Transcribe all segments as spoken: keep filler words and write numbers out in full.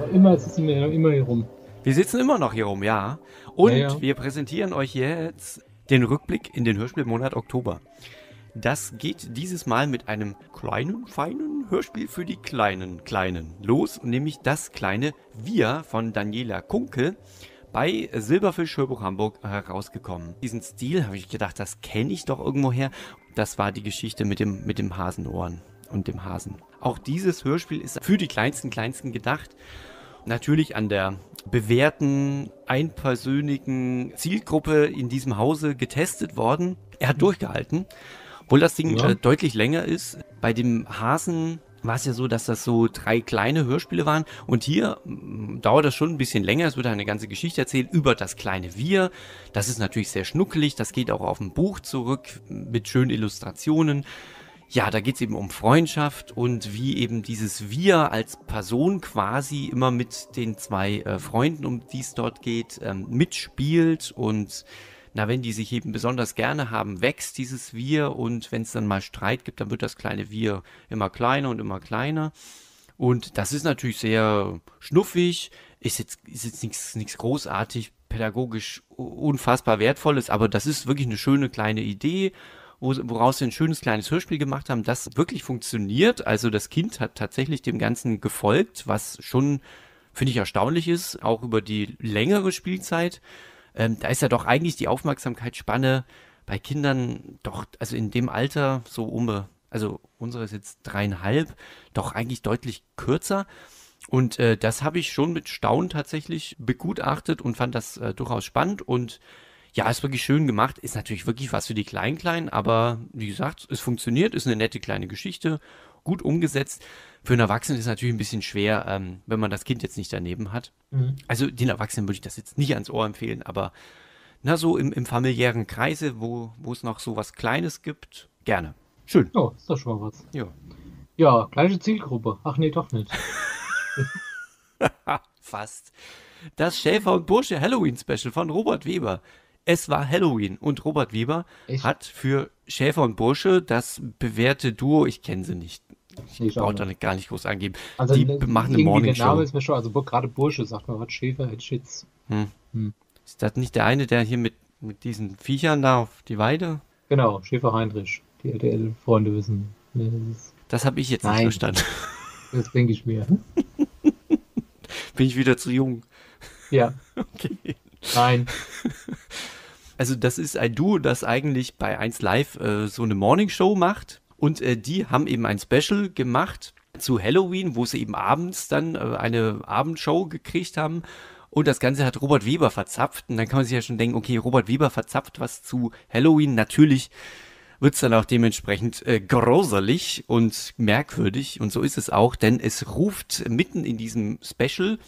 Immer sitzen wir immer hier rum. Wir sitzen immer noch hier rum, ja. Ja, Und ja. wir präsentieren euch jetzt den Rückblick in den Hörspielmonat Oktober. Das geht dieses Mal mit einem kleinen, feinen Hörspiel für die kleinen Kleinen los, nämlich das kleine Wir von Daniela Kunkel bei Silberfisch Hörbuch Hamburg herausgekommen. Diesen Stil habe ich gedacht, das kenne ich doch irgendwoher. Das war die Geschichte mit dem, mit dem Hasenohren und dem Hasen. Auch dieses Hörspiel ist für die kleinsten Kleinsten gedacht. Natürlich an der bewährten, einpersönlichen Zielgruppe in diesem Hause getestet worden. Er hat durchgehalten. Obwohl das Ding Ja. äh, deutlich länger ist. Bei dem Hasen war es ja so, dass das so drei kleine Hörspiele waren. Und hier mh, dauert das schon ein bisschen länger. Es wird eine ganze Geschichte erzählt über das kleine Wir. Das ist natürlich sehr schnuckelig. Das geht auch auf ein Buch zurück mit schönen Illustrationen. Ja, da geht es eben um Freundschaft und wie eben dieses Wir als Person quasi immer mit den zwei äh, Freunden, um die es dort geht, ähm, mitspielt. Und na, wenn die sich eben besonders gerne haben, wächst dieses Wir. Und wenn es dann mal Streit gibt, dann wird das kleine Wir immer kleiner und immer kleiner. Und das ist natürlich sehr schnuffig, ist jetzt, ist jetzt nichts, nichts großartig, pädagogisch unfassbar wertvolles, aber das ist wirklich eine schöne kleine Idee, wo, woraus sie ein schönes kleines Hörspiel gemacht haben, das wirklich funktioniert. Also das Kind hat tatsächlich dem Ganzen gefolgt, was schon, finde ich, erstaunlich ist, auch über die längere Spielzeit. Ähm, da ist ja doch eigentlich die Aufmerksamkeitsspanne bei Kindern doch, also in dem Alter, so um, also unsere ist jetzt dreieinhalb, doch eigentlich deutlich kürzer. Und äh, das habe ich schon mit Staunen tatsächlich begutachtet und fand das äh, durchaus spannend. Und ja, ist wirklich schön gemacht. Ist natürlich wirklich was für die Klein-Kleinen, aber wie gesagt, es funktioniert, ist eine nette kleine Geschichte, gut umgesetzt. Für einen Erwachsenen ist es natürlich ein bisschen schwer, ähm, wenn man das Kind jetzt nicht daneben hat. Mhm. Also den Erwachsenen würde ich das jetzt nicht ans Ohr empfehlen, aber na so im, im familiären Kreise, wo, wo es noch so was Kleines gibt, gerne. Schön. Ja, ist doch schon mal was. Ja. Ja, gleiche Zielgruppe. Ach nee, doch nicht. Fast. Das Schäfer und Bursche Halloween Special von Robert Weber. Es war Halloween und Robert Weber Echt? hat für Schäfer und Bursche das bewährte Duo, ich kenne sie nicht, ich Nee, ich auch brauche da nicht. nicht, gar nicht groß angeben, Also die ne, b- machen eine irgendwie Morning der Name Show. ist mir schon, also bu- gerade Bursche sagt man was, Schäfer, hätte ich jetzt. Hm. Hm. Ist das nicht der eine, der hier mit, mit diesen Viechern da auf die Weide? Genau, Schäfer Heinrich. Die R T L-Freunde wissen. Nee, das ist, Das habe ich jetzt nicht nein, verstanden. das denke ich mir. Bin ich wieder zu jung. Ja, Okay. nein. Also das ist ein Duo, das eigentlich bei eins Live äh, so eine Morning Show macht. Und äh, die haben eben ein Special gemacht zu Halloween, wo sie eben abends dann äh, eine Abendshow gekriegt haben. Und das Ganze hat Robert Weber verzapft. Und dann kann man sich ja schon denken, okay, Robert Weber verzapft was zu Halloween. Natürlich wird es dann auch dementsprechend äh, gruselig und merkwürdig. Und so ist es auch, denn es ruft mitten in diesem Special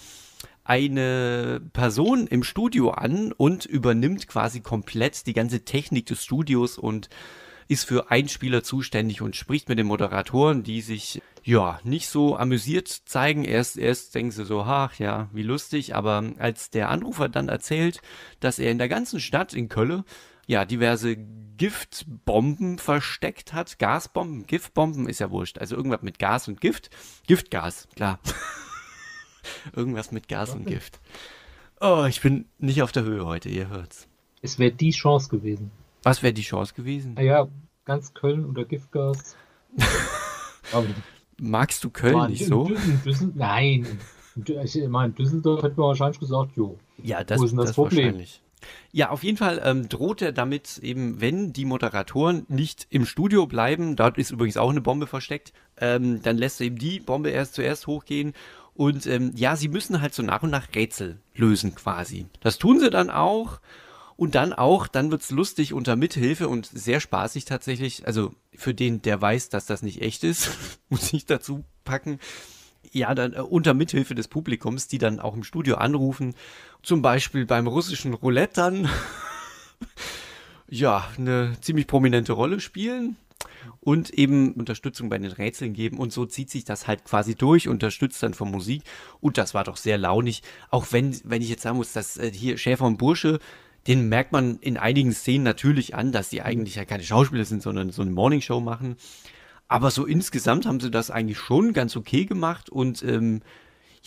eine Person im Studio an und übernimmt quasi komplett die ganze Technik des Studios und ist für Einspieler zuständig und spricht mit den Moderatoren, die sich ja nicht so amüsiert zeigen. Erst, erst denken sie so, ach ja, wie lustig, aber als der Anrufer dann erzählt, dass er in der ganzen Stadt in Köln ja diverse Giftbomben versteckt hat, Gasbomben, Giftbomben, ist ja wurscht, also irgendwas mit Gas und Gift, Giftgas, klar. Irgendwas mit Gas und Gift. Oh, ich bin nicht auf der Höhe heute, ihr hört's. Es wäre die Chance gewesen. Was wäre die Chance gewesen? Naja, ganz Köln unter Giftgas. Aber Magst du Köln mal nicht in so? Düsseldorf, Düssel, nein. In Dü- Ich meine, in Düsseldorf hätte man wahrscheinlich gesagt, jo, Ja, das, wo ist denn das das Problem? wahrscheinlich. Ja, auf jeden Fall ähm, droht er damit eben, wenn die Moderatoren nicht im Studio bleiben, dort ist übrigens auch eine Bombe versteckt, ähm, dann lässt er eben die Bombe erst zuerst hochgehen und ähm, ja, sie müssen halt so nach und nach Rätsel lösen quasi. Das tun sie dann auch und dann auch, dann wird's lustig unter Mithilfe und sehr spaßig tatsächlich, also für den, der weiß, dass das nicht echt ist, muss ich dazu packen. Ja, dann äh, unter Mithilfe des Publikums, die dann auch im Studio anrufen, zum Beispiel beim russischen Roulette dann, ja, eine ziemlich prominente Rolle spielen und eben Unterstützung bei den Rätseln geben und so zieht sich das halt quasi durch, unterstützt dann von Musik und das war doch sehr launig, auch wenn, wenn ich jetzt sagen muss, dass äh, hier Schäfer und Bursche, den merkt man in einigen Szenen natürlich an, dass die eigentlich ja keine Schauspieler sind, sondern so eine Morningshow machen. Aber so insgesamt haben sie das eigentlich schon ganz okay gemacht und ähm,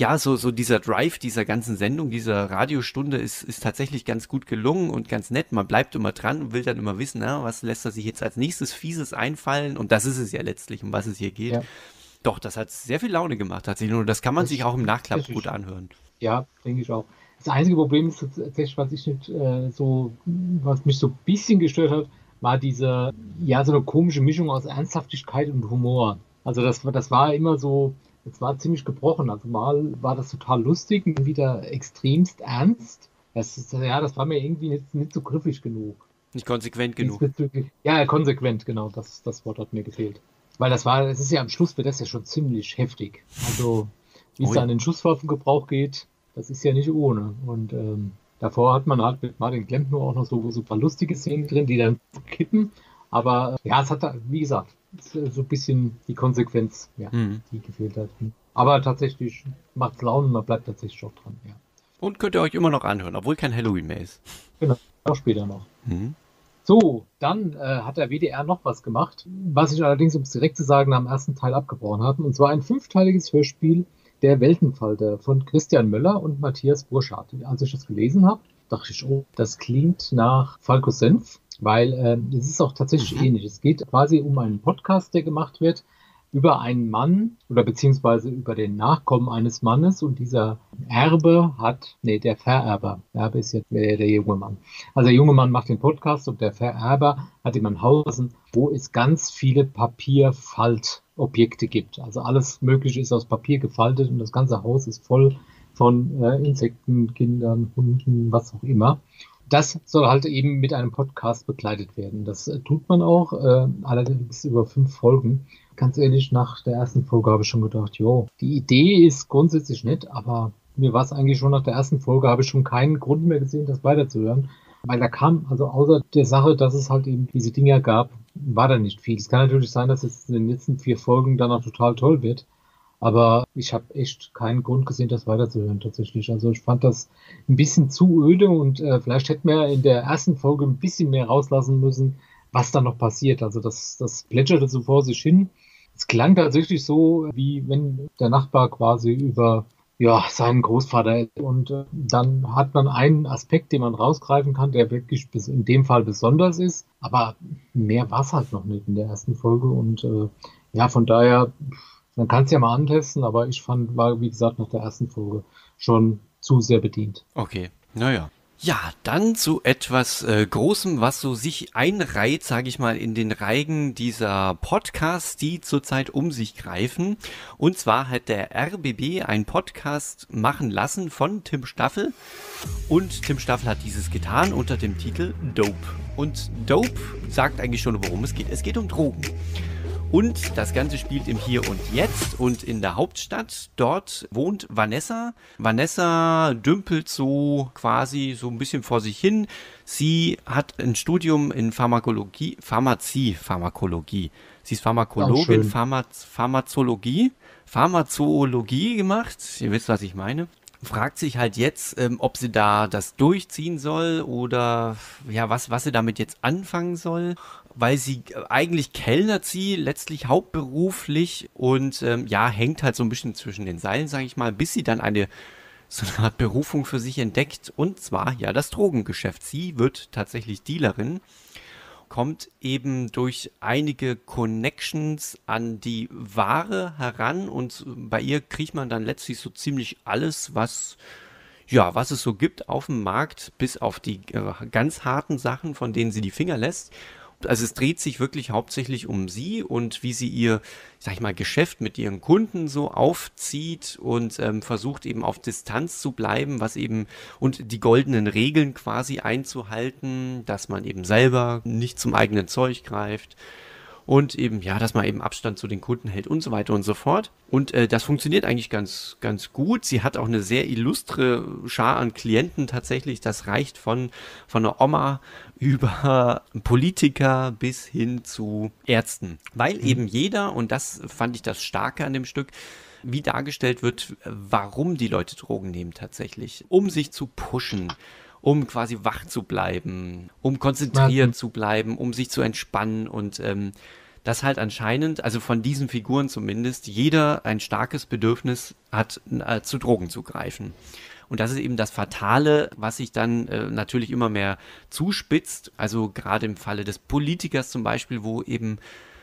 ja, so, so dieser Drive dieser ganzen Sendung, dieser Radiostunde ist, ist tatsächlich ganz gut gelungen und ganz nett. Man bleibt immer dran und will dann immer wissen, na, was lässt er sich jetzt als nächstes Fieses einfallen? Und das ist es ja letztlich, um was es hier geht. Ja. Doch, das hat sehr viel Laune gemacht tatsächlich. Und das kann man Das, sich auch im Nachklapp das ist, gut anhören. Ja, denke ich auch. Das einzige Problem ist tatsächlich, was ich nicht äh, so, was mich so ein bisschen gestört hat, war diese, ja, so eine komische Mischung aus Ernsthaftigkeit und Humor. Also das, war- das war immer so, das war ziemlich gebrochen. Also mal war das total lustig und wieder extremst ernst. Das ist, ja, das war mir irgendwie nicht, nicht so griffig genug. Nicht konsequent genug. Diesbezüglich. Ja, konsequent, genau, das, das Wort hat mir gefehlt. Weil das war, es ist ja am Schluss wird das ja schon ziemlich heftig. Also, wie es Oh da ja. an den Schusswaffengebrauch geht, das ist ja nicht ohne. Und ähm, davor hat man halt mit Martin Klempner auch noch so, so ein paar lustige Szenen drin, die dann kippen. Aber äh, ja, es hat da, wie gesagt, es ist so ein bisschen die Konsequenz, ja, Hm. die gefehlt hat. Aber tatsächlich macht es Laune und man bleibt tatsächlich auch dran. Ja. Und könnt ihr euch immer noch anhören, obwohl kein Halloween mehr ist. Genau, auch später noch. Hm. So, dann äh, hat der W D R noch was gemacht, was ich allerdings, um es direkt zu sagen, am ersten Teil abgebrochen habe. Und zwar ein fünfteiliges Hörspiel Der Weltenfalter von Christian Möller und Matthias Burschardt. Als ich das gelesen habe, dachte ich, oh, das klingt nach Falco Senf, weil äh, es ist auch tatsächlich Mhm. ähnlich. Es geht quasi um einen Podcast, der gemacht wird über einen Mann oder beziehungsweise über den Nachkommen eines Mannes und dieser Erbe hat, nee, der Vererber, Erbe ist jetzt der, der junge Mann. Also der junge Mann macht den Podcast und der Vererber hat ihm ein Haus, wo es ganz viele Papierfaltobjekte gibt. Also alles Mögliche ist aus Papier gefaltet und das ganze Haus ist voll von äh, Insekten, Kindern, Hunden, was auch immer. Das soll halt eben mit einem Podcast begleitet werden. Das äh, tut man auch, äh, allerdings über fünf Folgen. Ganz ehrlich, nach der ersten Folge habe ich schon gedacht, jo, die Idee ist grundsätzlich nett, aber mir war es eigentlich schon nach der ersten Folge, habe ich schon keinen Grund mehr gesehen, das weiterzuhören. Weil da kam, also außer der Sache, dass es halt eben diese Dinger gab, war da nicht viel. Es kann natürlich sein, dass es in den letzten vier Folgen dann auch total toll wird. Aber ich habe echt keinen Grund gesehen, das weiterzuhören tatsächlich. Also ich fand das ein bisschen zu öde und äh, vielleicht hätten wir in der ersten Folge ein bisschen mehr rauslassen müssen, was da noch passiert. Also das, das plätscherte so vor sich hin. Es klang tatsächlich so, wie wenn der Nachbar quasi über ja, seinen Großvater und äh, dann hat man einen Aspekt, den man rausgreifen kann, der wirklich bis in dem Fall besonders ist. Aber mehr war es halt noch nicht in der ersten Folge und äh, ja, von daher. Man kann es ja mal antesten, aber ich fand, war wie gesagt nach der ersten Folge schon zu sehr bedient. Okay, naja. Ja, dann zu etwas äh, Großem, was so sich einreiht, sage ich mal, in den Reigen dieser Podcasts, die zurzeit um sich greifen. Und zwar hat der R B B einen Podcast machen lassen von Tim Staffel. Und Tim Staffel hat dieses getan unter dem Titel Dope. Und Dope sagt eigentlich schon, worum es geht. Es geht um Drogen. Und das Ganze spielt im Hier und Jetzt und in der Hauptstadt. Dort wohnt Vanessa. Vanessa dümpelt so quasi so ein bisschen vor sich hin. Sie hat ein Studium in Pharmakologie, Pharmazie, Pharmakologie. Sie ist Pharmakologin, Pharma, Pharmazologie, Pharmazoologie gemacht. Ihr wisst, was ich meine. Fragt sich halt jetzt, ähm, ob sie da das durchziehen soll oder ja, was, was sie damit jetzt anfangen soll, weil sie äh, eigentlich kellnert sie letztlich hauptberuflich und ähm, ja, hängt halt so ein bisschen zwischen den Seilen, sage ich mal, bis sie dann eine so eine Art Berufung für sich entdeckt und zwar ja das Drogengeschäft. Sie wird tatsächlich Dealerin, kommt eben durch einige Connections an die Ware heran und bei ihr kriegt man dann letztlich so ziemlich alles, was ja, was es so gibt auf dem Markt, bis auf die äh, ganz harten Sachen, von denen sie die Finger lässt. Also es dreht sich wirklich hauptsächlich um sie und wie sie ihr, sag ich mal, Geschäft mit ihren Kunden so aufzieht und ähm, versucht eben auf Distanz zu bleiben, was eben und die goldenen Regeln quasi einzuhalten, dass man eben selber nicht zum eigenen Zeug greift und eben, ja, dass man eben Abstand zu den Kunden hält und so weiter und so fort. Und äh, das funktioniert eigentlich ganz, ganz gut. Sie hat auch eine sehr illustre Schar an Klienten tatsächlich. Das reicht von, von einer Oma über Politiker bis hin zu Ärzten. Weil mhm. eben jeder, und das fand ich das Starke an dem Stück, wie dargestellt wird, warum die Leute Drogen nehmen tatsächlich. Um sich zu pushen, um quasi wach zu bleiben, um konzentriert ja. zu bleiben, um sich zu entspannen und ähm, dass halt anscheinend, also von diesen Figuren zumindest, jeder ein starkes Bedürfnis hat, äh, zu Drogen zu greifen. Und das ist eben das Fatale, was sich dann äh, natürlich immer mehr zuspitzt. Also gerade im Falle des Politikers zum Beispiel, wo eben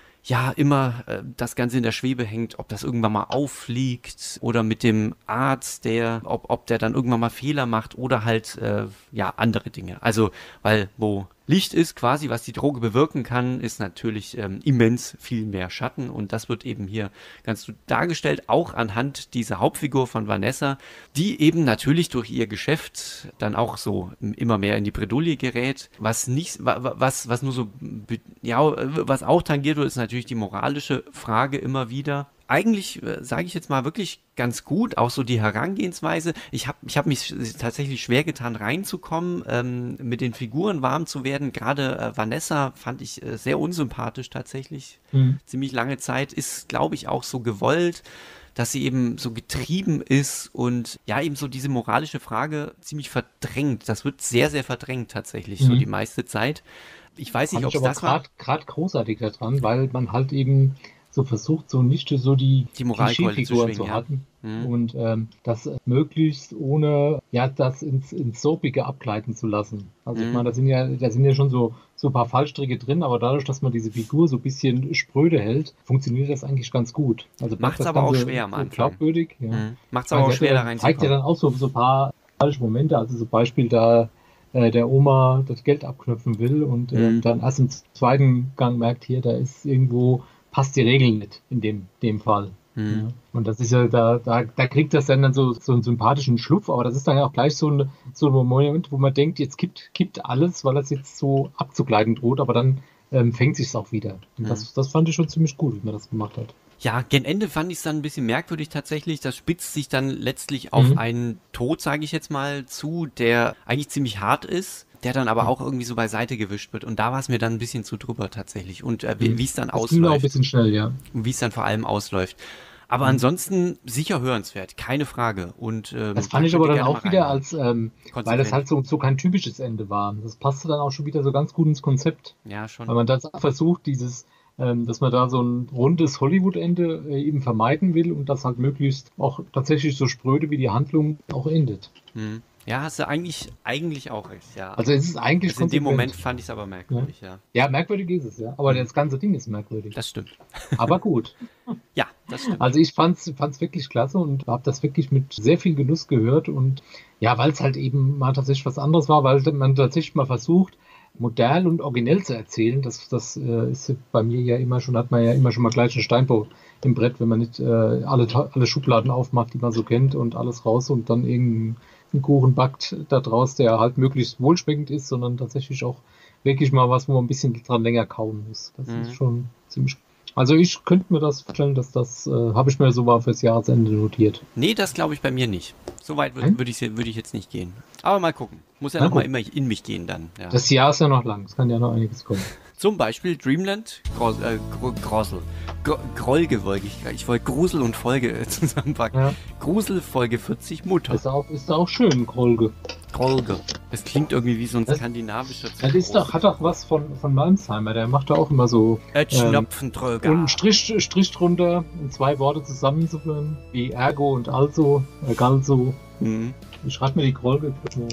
ja immer äh, das Ganze in der Schwebe hängt, ob das irgendwann mal auffliegt oder mit dem Arzt, der, ob, ob der dann irgendwann mal Fehler macht oder halt äh, ja andere Dinge. Also, weil wo Licht ist quasi, was die Droge bewirken kann, ist natürlich ähm, immens viel mehr Schatten und das wird eben hier ganz gut dargestellt, auch anhand dieser Hauptfigur von Vanessa, die eben natürlich durch ihr Geschäft dann auch so immer mehr in die Bredouille gerät, was nicht, was, was nur so, ja, was auch tangiert wird, ist natürlich die moralische Frage immer wieder. Eigentlich, äh, sage ich jetzt mal, wirklich ganz gut, auch so die Herangehensweise. Ich habe ich hab mich tatsächlich schwer getan, reinzukommen, ähm, mit den Figuren warm zu werden. Gerade äh, Vanessa fand ich äh, sehr unsympathisch tatsächlich. Mhm. Ziemlich lange Zeit ist, glaube ich, auch so gewollt, dass sie eben so getrieben ist und ja, eben so diese moralische Frage ziemlich verdrängt. Das wird sehr, sehr verdrängt tatsächlich, mhm. so die meiste Zeit. Ich weiß nicht, ob es das war. Gerade großartig daran, weil man halt eben so versucht, so nicht so die, die Klischeefiguren zu, zu ja. haben mhm. und ähm, das möglichst ohne ja das ins, ins Soapige abgleiten zu lassen. Also mhm. ich meine, da sind ja, da sind ja schon so, so ein paar Fallstricke drin, aber dadurch, dass man diese Figur so ein bisschen spröde hält, funktioniert das eigentlich ganz gut. Also macht es aber auch schwer am Anfang. Glaubwürdig. Ja. Mhm. Macht es aber auch schwer, da reinzukommen. Zeigt ja dann auch so, so ein paar falsche Momente, also zum Beispiel da äh, der Oma das Geld abknöpfen will und äh, mhm. dann erst im zweiten Gang merkt, hier, da ist irgendwo passt die Regel nicht in dem, dem Fall. Mhm. Ja. Und das ist ja, da, da, da kriegt das dann, dann so, so einen sympathischen Schlupf, aber das ist dann ja auch gleich so ein, so ein Moment, wo man denkt, jetzt kippt, kippt alles, weil das jetzt so abzugleiten droht, aber dann ähm, fängt sich's auch wieder. Und mhm. das, das fand ich schon ziemlich gut, wie man das gemacht hat. Ja, gen Ende fand ich es dann ein bisschen merkwürdig tatsächlich. Das spitzt sich dann letztlich auf mhm. einen Tod, sage ich jetzt mal, zu, der eigentlich ziemlich hart ist, der dann aber auch irgendwie so beiseite gewischt wird. Und da war es mir dann ein bisschen zu drüber tatsächlich. Und äh, wie es dann das ausläuft. Ging auch ein bisschen schnell, ja. Und wie es dann vor allem ausläuft. Aber mhm. ansonsten sicher hörenswert, keine Frage. Und ähm, das fand ich aber dann auch wieder als, ähm, weil das halt so, so kein typisches Ende war. Das passte dann auch schon wieder so ganz gut ins Konzept. Ja, schon. Weil man das versucht, dieses, ähm, dass man da so ein rundes Hollywood-Ende äh, eben vermeiden will und das halt möglichst auch tatsächlich so spröde wie die Handlung auch endet. Mhm. Ja, hast du eigentlich, eigentlich auch recht, ja. Also es ist eigentlich also in dem Moment fand ich es aber merkwürdig, ja. ja. Ja, merkwürdig ist es, ja. Aber das ganze Ding ist merkwürdig. Das stimmt. Aber gut. Ja, das stimmt. Also ich fand's, fand's wirklich klasse und habe das wirklich mit sehr viel Genuss gehört und ja, weil es halt eben mal tatsächlich was anderes war, weil man tatsächlich mal versucht, modern und originell zu erzählen. Das, das äh, ist bei mir ja immer schon, hat man ja immer schon mal gleich einen Steinbau im Brett, wenn man nicht äh, alle, alle Schubladen aufmacht, die man so kennt und alles raus und dann irgendeinen einen Kuchen backt da draus, der halt möglichst wohlschmeckend ist, sondern tatsächlich auch wirklich mal was, wo man ein bisschen dran länger kauen muss. Das mhm. ist schon ziemlich. Also ich könnte mir das vorstellen, dass das, äh, habe ich mir so mal fürs Jahresende notiert. Nee, das glaube ich bei mir nicht. So weit würde würd ich, würd ich jetzt nicht gehen. Aber mal gucken. Muss ja nochmal immer in mich gehen dann. Ja. Das Jahr ist ja noch lang, es kann ja noch einiges kommen. Zum Beispiel Dreamland, Gros, äh, Grosel, Grolge wollte ich, ich wollte Grusel und Folge zusammenpacken. Ja. Grusel, Folge vierzig, Mutter. Ist auch, ist auch schön, Grolge. Grolge. Das klingt irgendwie wie so ein das, skandinavischer Das ist doch, hat doch was von, von Malmsheimer, der macht da auch immer so ähm, und einen Strich, Strich drunter und zwei Worte zusammenzuführen, wie Ergo und Also, äh, Galso. Mhm. Ich schreibe mir die Grolge.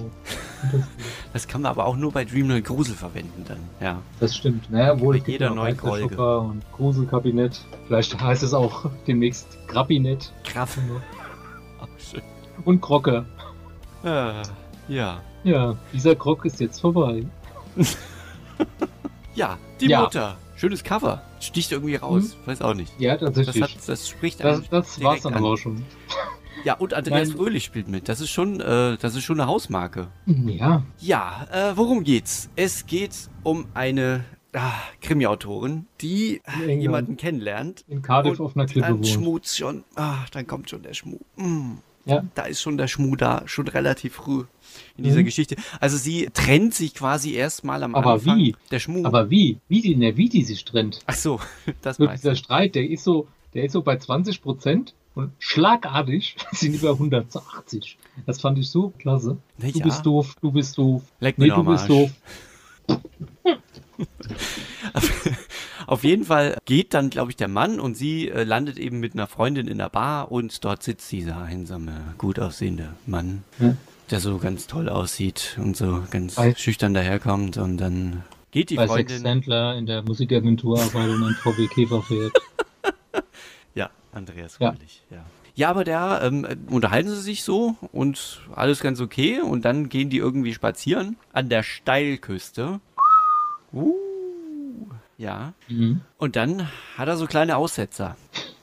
Das kann man aber auch nur bei Dreamland Grusel verwenden dann, ja. Das stimmt, naja, wohl bei jeder neuen Grolge. Und Gruselkabinett. Vielleicht heißt es auch demnächst Grabbinett. Graff. Oh, schön. Und Grocke. Äh, ja. Ja, dieser Grock ist jetzt vorbei. Ja, die ja. Mutter. Schönes Cover. Sticht irgendwie raus. Hm? Weiß auch nicht. Ja, tatsächlich. Das, hat, das spricht Das, das war's dann aber auch schon. Ja, und Andreas Nein. Fröhlich spielt mit. Das ist schon, äh, das ist schon eine Hausmarke. Ja. Ja, äh, worum geht's? Es geht um eine ah, Krimi-Autorin, die jemanden kennenlernt. In Cardiff auf einer Klippe wohnt. Dann schmut's schon. Ah, dann kommt schon der Schmu. Mm. Ja. Da ist schon der Schmu da, schon relativ früh in dieser mhm. Geschichte. Also sie trennt sich quasi erstmal am Aber Anfang. Wie? Der Schmu. Aber wie? Wie die, ne, wie die sich trennt? Ach so, das meinst du. Dieser Streit, der ist so, der ist so bei zwanzig Prozent. Und schlagartig sind die bei hundertachtzig. Das fand ich so klasse. Na du ja. bist doof, du bist doof. Leck mir nee, du bist doof. Auf jeden Fall geht dann, glaube ich, der Mann und sie äh, landet eben mit einer Freundin in der Bar und dort sitzt dieser einsame, gut aussehende Mann, Ja. der so ganz toll aussieht und so ganz Ei. schüchtern daherkommt und dann geht die Bei Sex Freundin... Sandler in der Musikagentur arbeitet und ein V W Käfer fährt. Ja, Andreas Ja. Fröhlich, ja. Ja, aber da ähm, unterhalten sie sich so und alles ganz okay und dann gehen die irgendwie spazieren an der Steilküste. Uh, ja. Mhm. Und dann hat er so kleine Aussetzer,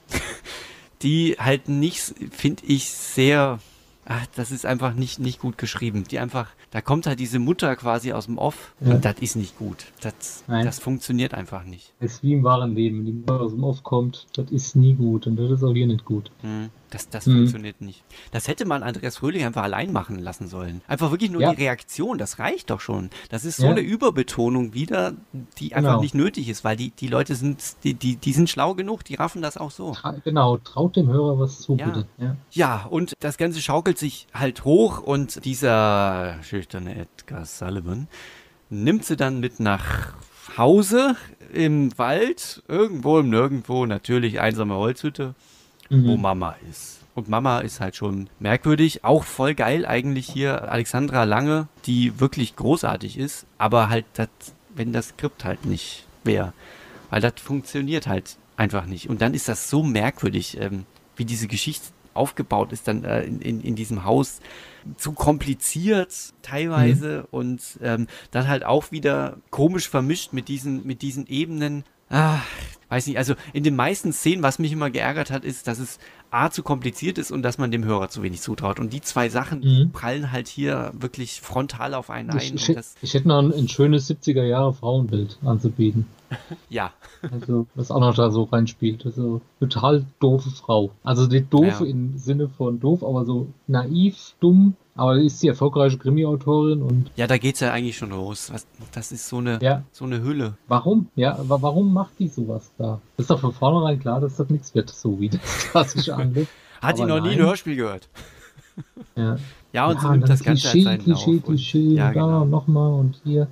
die halt nicht, finde ich, sehr, ach, das ist einfach nicht, nicht gut geschrieben. Die einfach, da kommt halt diese Mutter quasi aus dem Off Ja. und das ist nicht gut. Das, Nein. das funktioniert einfach nicht. Das ist wie im wahren Leben. Wenn die Mutter aus dem Off kommt, das ist nie gut und das ist auch hier nicht gut. Hm, Das, das Mhm. funktioniert nicht. Das hätte man Andreas Fröhlich einfach allein machen lassen sollen. Einfach wirklich nur Ja. die Reaktion, das reicht doch schon. Das ist so Ja. eine Überbetonung wieder, die einfach Genau. nicht nötig ist, weil die, die Leute sind, die, die, die sind schlau genug, die raffen das auch so. Tra genau, traut dem Hörer was zu, Ja. bitte. Ja. Ja, und das Ganze schaukelt sich halt hoch und dieser schüchterne Edgar Sullivan nimmt sie dann mit nach Hause im Wald, irgendwo im Nirgendwo, natürlich einsame Holzhütte, wo Mhm. Mama ist. Und Mama ist halt schon merkwürdig, auch voll geil eigentlich hier Alexandra Lange, die wirklich großartig ist, aber halt, das, wenn das Skript halt nicht wäre, weil das funktioniert halt einfach nicht. Und dann ist das so merkwürdig, ähm, wie diese Geschichte aufgebaut ist dann äh, in, in, in diesem Haus, zu kompliziert teilweise und ähm, dann halt auch wieder komisch vermischt mit diesen, mit diesen Ebenen. Ah, weiß nicht, also in den meisten Szenen, was mich immer geärgert hat, ist, dass es A, zu kompliziert ist und dass man dem Hörer zu wenig zutraut. Und die zwei Sachen Mhm. prallen halt hier wirklich frontal auf einen Ich, ein. ich, Und das, ich hätte noch ein, ein schönes siebziger Jahre Frauenbild anzubieten. ja, Also, was auch noch da so reinspielt. Also, total doofe Frau. Also, die doof Ja. im Sinne von doof, aber so naiv, dumm. Aber ist die erfolgreiche Krimi-Autorin und ja, da geht's ja eigentlich schon los. Was, das ist so eine, ja, so eine Hülle. warum? Ja, aber warum macht die sowas da? Ist doch von vornherein klar, dass das nichts wird, so wie das klassische angeht. Hat die Aber noch nie ein nein. Hörspiel gehört. Ja. Ja, und so Ja, nimmt dann das Ganze halt Klischee, seinen Klischee, Lauf. Und, Klischee, ja, da genau. nochmal und hier.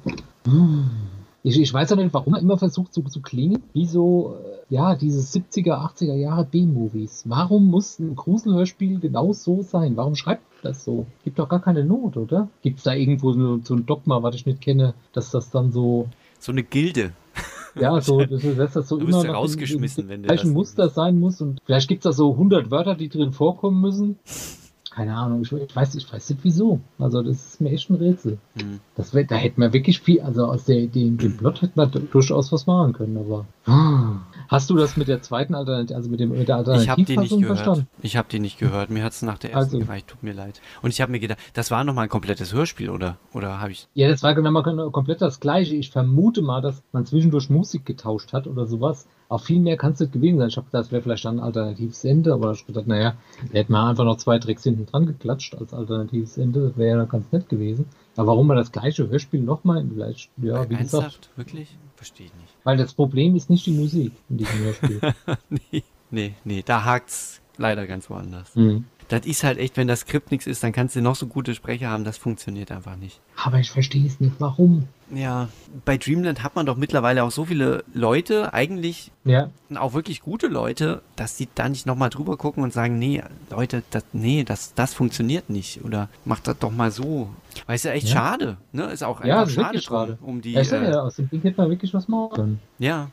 Ich, ich weiß ja nicht, warum er immer versucht so zu klingen, wie so, äh, ja, diese siebziger, achtziger Jahre B-Movies. Warum muss ein Gruselhörspiel genau so sein? Warum schreibt das so? Gibt doch gar keine Not, oder? Gibt es da irgendwo so, so ein Dogma, was ich nicht kenne, dass das dann so, So eine Gilde. ja, so, das ist, dass das so Du immer wirst ja noch rausgeschmissen, im, wenn im du gleichen das Muster sein muss und vielleicht gibt es da so hundert Wörter, die drin vorkommen müssen. Keine Ahnung, ich, ich, weiß, ich weiß nicht wieso. Also das ist mir echt ein Rätsel. Hm. Das wär, da hätte man wirklich viel, also aus der, dem, dem Plot hätte man d- durchaus was machen können, aber. Ah. Hast du das mit der zweiten Alternative, also mit, dem, mit der Ich habe die nicht Alternativfassung gehört. verstanden? Ich habe die nicht gehört. Mir hat es nach der ersten Also. gereicht. Tut mir leid. Und ich habe mir gedacht, das war nochmal ein komplettes Hörspiel, oder? Oder habe ich... Ja, das war genau mal komplett das Gleiche. Ich vermute mal, dass man zwischendurch Musik getauscht hat oder sowas. Auch viel mehr kann es nicht gewesen sein. Ich habe gedacht, das wäre vielleicht dann ein alternatives Ende, aber ich habe gedacht, naja, da hätten wir einfach noch zwei Tracks hinten dran geklatscht als alternatives Ende. Das wäre ja ganz nett gewesen. Aber warum man das gleiche Hörspiel nochmal, vielleicht, ja, wie gesagt, Ernsthaft? Wirklich? Verstehe ich nicht. weil das Problem ist nicht die Musik in diesem Hörspiel. nee, nee, nee. Da hakt's leider ganz woanders. Mhm. Das ist halt echt, wenn das Skript nichts ist, dann kannst du noch so gute Sprecher haben. Das funktioniert einfach nicht. Aber ich verstehe es nicht, warum. Ja, bei Dreamland hat man doch mittlerweile auch so viele Leute, eigentlich Ja, auch wirklich gute Leute, dass die da nicht nochmal drüber gucken und sagen, nee, Leute, das, nee, das, das funktioniert nicht. Oder macht das doch mal so. Weil es ja echt Ja. schade, ne? Ist auch Ja, einfach ist schade wirklich drum, schade. um die, ja, ich sag äh, ja, aus dem Ding hätte man wirklich was machen können. ja,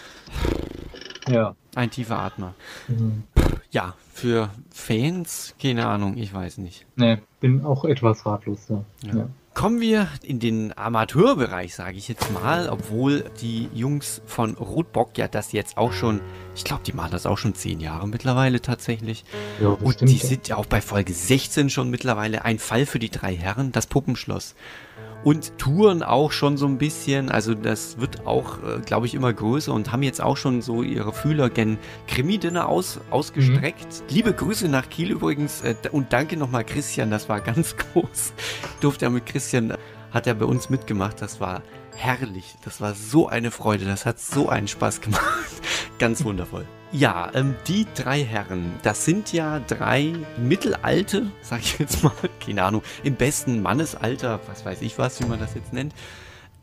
Ja. ein tiefer Atmer. Mhm. Ja, für Fans, keine Ahnung, ich weiß nicht. Ne, bin auch etwas ratlos da. Ja. Ja. Kommen wir in den Amateurbereich, sage ich jetzt mal, obwohl die Jungs von Rotbock ja das jetzt auch schon, ich glaube, die machen das auch schon zehn Jahre mittlerweile tatsächlich. Ja, Und bestimmt, die ja. sind ja auch bei Folge sechzehn schon mittlerweile ein Fall für die drei Herren, das Puppenschloss. Und touren auch schon so ein bisschen, also das wird auch, äh, glaube ich, immer größer und haben jetzt auch schon so ihre Fühler gen Krimi-Dinner aus, ausgestreckt. Mhm. Liebe Grüße nach Kiel übrigens äh, und danke nochmal Christian, das war ganz groß. Ich durfte ja mit Christian, hat er bei uns mitgemacht, das war herrlich, das war so eine Freude, das hat so einen Spaß gemacht. Ganz wundervoll. Ja, ähm, die drei Herren, das sind ja drei mittelalte, sag ich jetzt mal, keine Ahnung, im besten Mannesalter, was weiß ich was, wie man das jetzt nennt,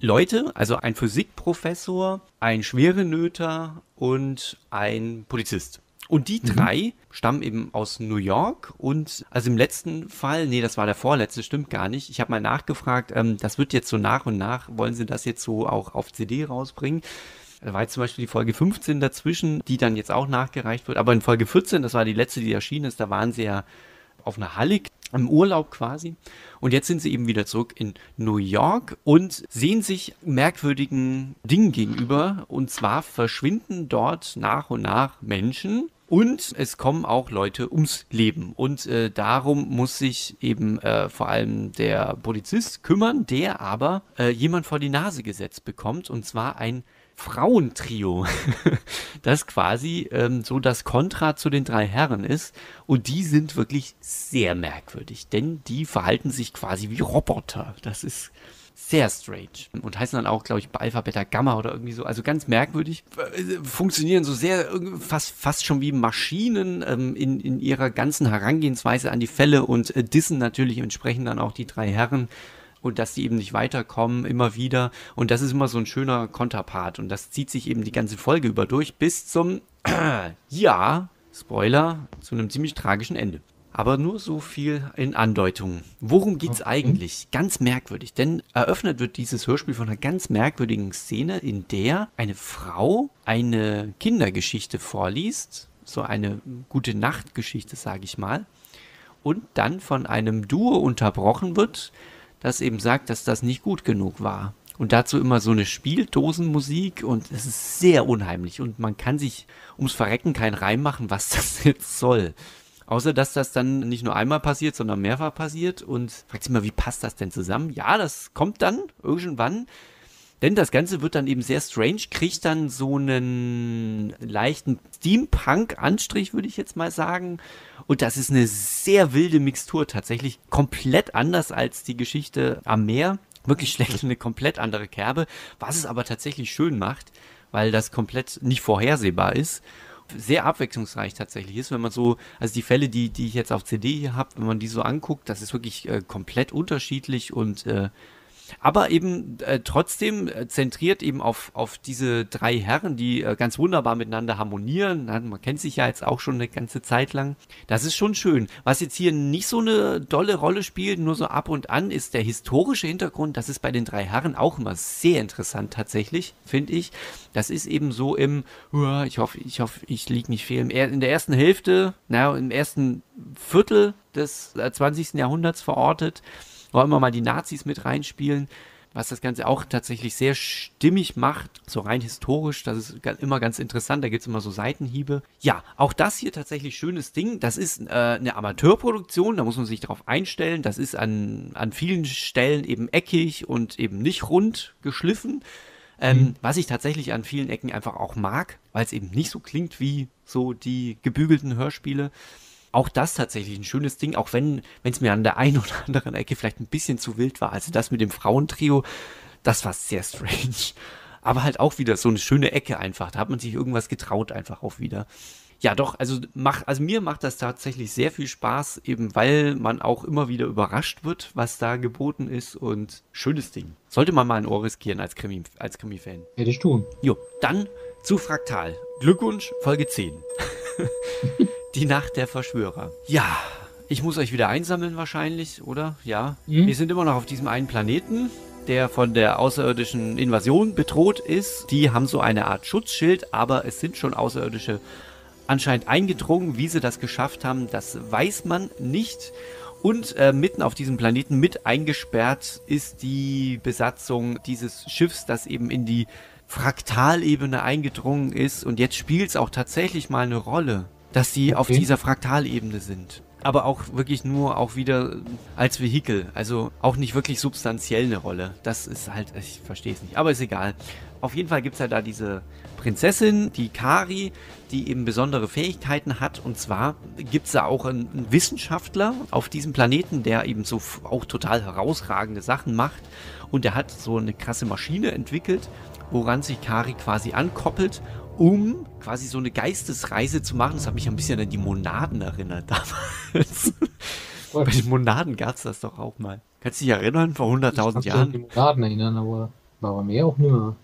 Leute, also ein Physikprofessor, ein Schwerenöter und ein Polizist. Und die drei mhm. stammen eben aus New York und also im letzten Fall, nee, das war der vorletzte, stimmt gar nicht. Ich habe mal nachgefragt, ähm, das wird jetzt so nach und nach, wollen sie das jetzt so auch auf C D rausbringen? Da war jetzt zum Beispiel die Folge fünfzehn dazwischen, die dann jetzt auch nachgereicht wird. Aber in Folge vierzehn, das war die letzte, die erschienen ist, da waren sie ja auf einer Hallig, im Urlaub quasi. Und jetzt sind sie eben wieder zurück in New York und sehen sich merkwürdigen Dingen gegenüber. Und zwar verschwinden dort nach und nach Menschen. Und es kommen auch Leute ums Leben. Und äh, darum muss sich eben äh, vor allem der Polizist kümmern, der aber äh, jemand vor die Nase gesetzt bekommt. Und zwar ein Frauentrio, das quasi ähm, so das Kontra zu den drei Herren ist. Und die sind wirklich sehr merkwürdig, denn die verhalten sich quasi wie Roboter. Das ist sehr strange. Und heißen dann auch, glaube ich, Alpha, Beta, Gamma oder irgendwie so. Also ganz merkwürdig. Funktionieren so sehr, fast, fast schon wie Maschinen ähm, in, in ihrer ganzen Herangehensweise an die Fälle und äh, dissen natürlich entsprechend dann auch die drei Herren. Und dass die eben nicht weiterkommen, immer wieder. Und das ist immer so ein schöner Konterpart. Und das zieht sich eben die ganze Folge über durch bis zum, ja, Spoiler, zu einem ziemlich tragischen Ende. Aber nur so viel in Andeutungen. Worum geht's okay. eigentlich? Ganz merkwürdig. Denn eröffnet wird dieses Hörspiel von einer ganz merkwürdigen Szene, in der eine Frau eine Kindergeschichte vorliest. So eine Gute-Nacht-Geschichte, sage ich mal. Und dann von einem Duo unterbrochen wird, das eben sagt, dass das nicht gut genug war. Und dazu immer so eine Spieldosenmusik und es ist sehr unheimlich und man kann sich ums Verrecken keinen Reim machen, was das jetzt soll. Außer, dass das dann nicht nur einmal passiert, sondern mehrfach passiert und fragt sich mal, wie passt das denn zusammen? Ja, das kommt dann irgendwann, denn das Ganze wird dann eben sehr strange, kriegt dann so einen leichten Steampunk-Anstrich, würde ich jetzt mal sagen. Und das ist eine sehr wilde Mixtur, tatsächlich komplett anders als die Geschichte am Meer. Wirklich schlecht, eine komplett andere Kerbe, was es aber tatsächlich schön macht, weil das komplett nicht vorhersehbar ist. Sehr abwechslungsreich tatsächlich ist, wenn man so, also die Fälle, die, die ich jetzt auf C D hier habe, wenn man die so anguckt, das ist wirklich äh, komplett unterschiedlich und äh, aber eben äh, trotzdem äh, zentriert eben auf, auf diese drei Herren, die äh, ganz wunderbar miteinander harmonieren. Man kennt sich ja jetzt auch schon eine ganze Zeit lang. Das ist schon schön. Was jetzt hier nicht so eine dolle Rolle spielt, nur so ab und an, ist der historische Hintergrund. Das ist bei den drei Herren auch immer sehr interessant tatsächlich, finde ich. Das ist eben so im, uh, ich hoffe, ich hoffe, ich liege nicht fehl, in der ersten Hälfte, naja, im ersten Viertel des äh, zwanzigsten Jahrhunderts verortet. Wo immer mal die Nazis mit reinspielen, was das Ganze auch tatsächlich sehr stimmig macht, so rein historisch, das ist immer ganz interessant, da gibt es immer so Seitenhiebe. Ja, auch das hier tatsächlich schönes Ding, das ist äh, eine Amateurproduktion, da muss man sich darauf einstellen, das ist an, an vielen Stellen eben eckig und eben nicht rund geschliffen, ähm, mhm. was ich tatsächlich an vielen Ecken einfach auch mag, weil es eben nicht so klingt wie so die gebügelten Hörspiele. Auch das tatsächlich ein schönes Ding, auch wenn es mir an der einen oder anderen Ecke vielleicht ein bisschen zu wild war. Also das mit dem Frauentrio, das war sehr strange. Aber halt auch wieder so eine schöne Ecke einfach. Da hat man sich irgendwas getraut einfach auch wieder. Ja doch, also, mach, also mir macht das tatsächlich sehr viel Spaß, eben weil man auch immer wieder überrascht wird, was da geboten ist. Und schönes Ding. Sollte man mal ein Ohr riskieren als Krimi, als Krimi-Fan. Hätte ich tun. Jo, dann zu Fraktal. Glückwunsch, Folge zehn. Die Nacht der Verschwörer. Ja, ich muss euch wieder einsammeln wahrscheinlich, oder? Ja. Mhm. Wir sind immer noch auf diesem einen Planeten, der von der außerirdischen Invasion bedroht ist. Die haben so eine Art Schutzschild, aber es sind schon Außerirdische anscheinend eingedrungen. Wie sie das geschafft haben, das weiß man nicht. Und äh, mitten auf diesem Planeten mit eingesperrt ist die Besatzung dieses Schiffs, das eben in die Fraktalebene eingedrungen ist. Und jetzt spielt es auch tatsächlich mal eine Rolle, dass sie okay. auf dieser Fraktalebene sind. Aber auch wirklich nur auch wieder als Vehikel. Also auch nicht wirklich substanziell eine Rolle. Das ist halt, ich verstehe es nicht, aber ist egal. Auf jeden Fall gibt es ja da diese Prinzessin, die Kari, die eben besondere Fähigkeiten hat. Und zwar gibt es da auch einen, einen Wissenschaftler auf diesem Planeten, der eben so auch total herausragende Sachen macht. Und der hat so eine krasse Maschine entwickelt, woran sich Kari quasi ankoppelt, um quasi so eine Geistesreise zu machen. Das hat mich ein bisschen an die Monaden erinnert damals. Bei den Monaden gab es das doch auch mal. Kannst du dich erinnern, vor hunderttausend Jahren? Ich kann mich an die Monaden erinnern, aber War bei mir auch nicht mehr.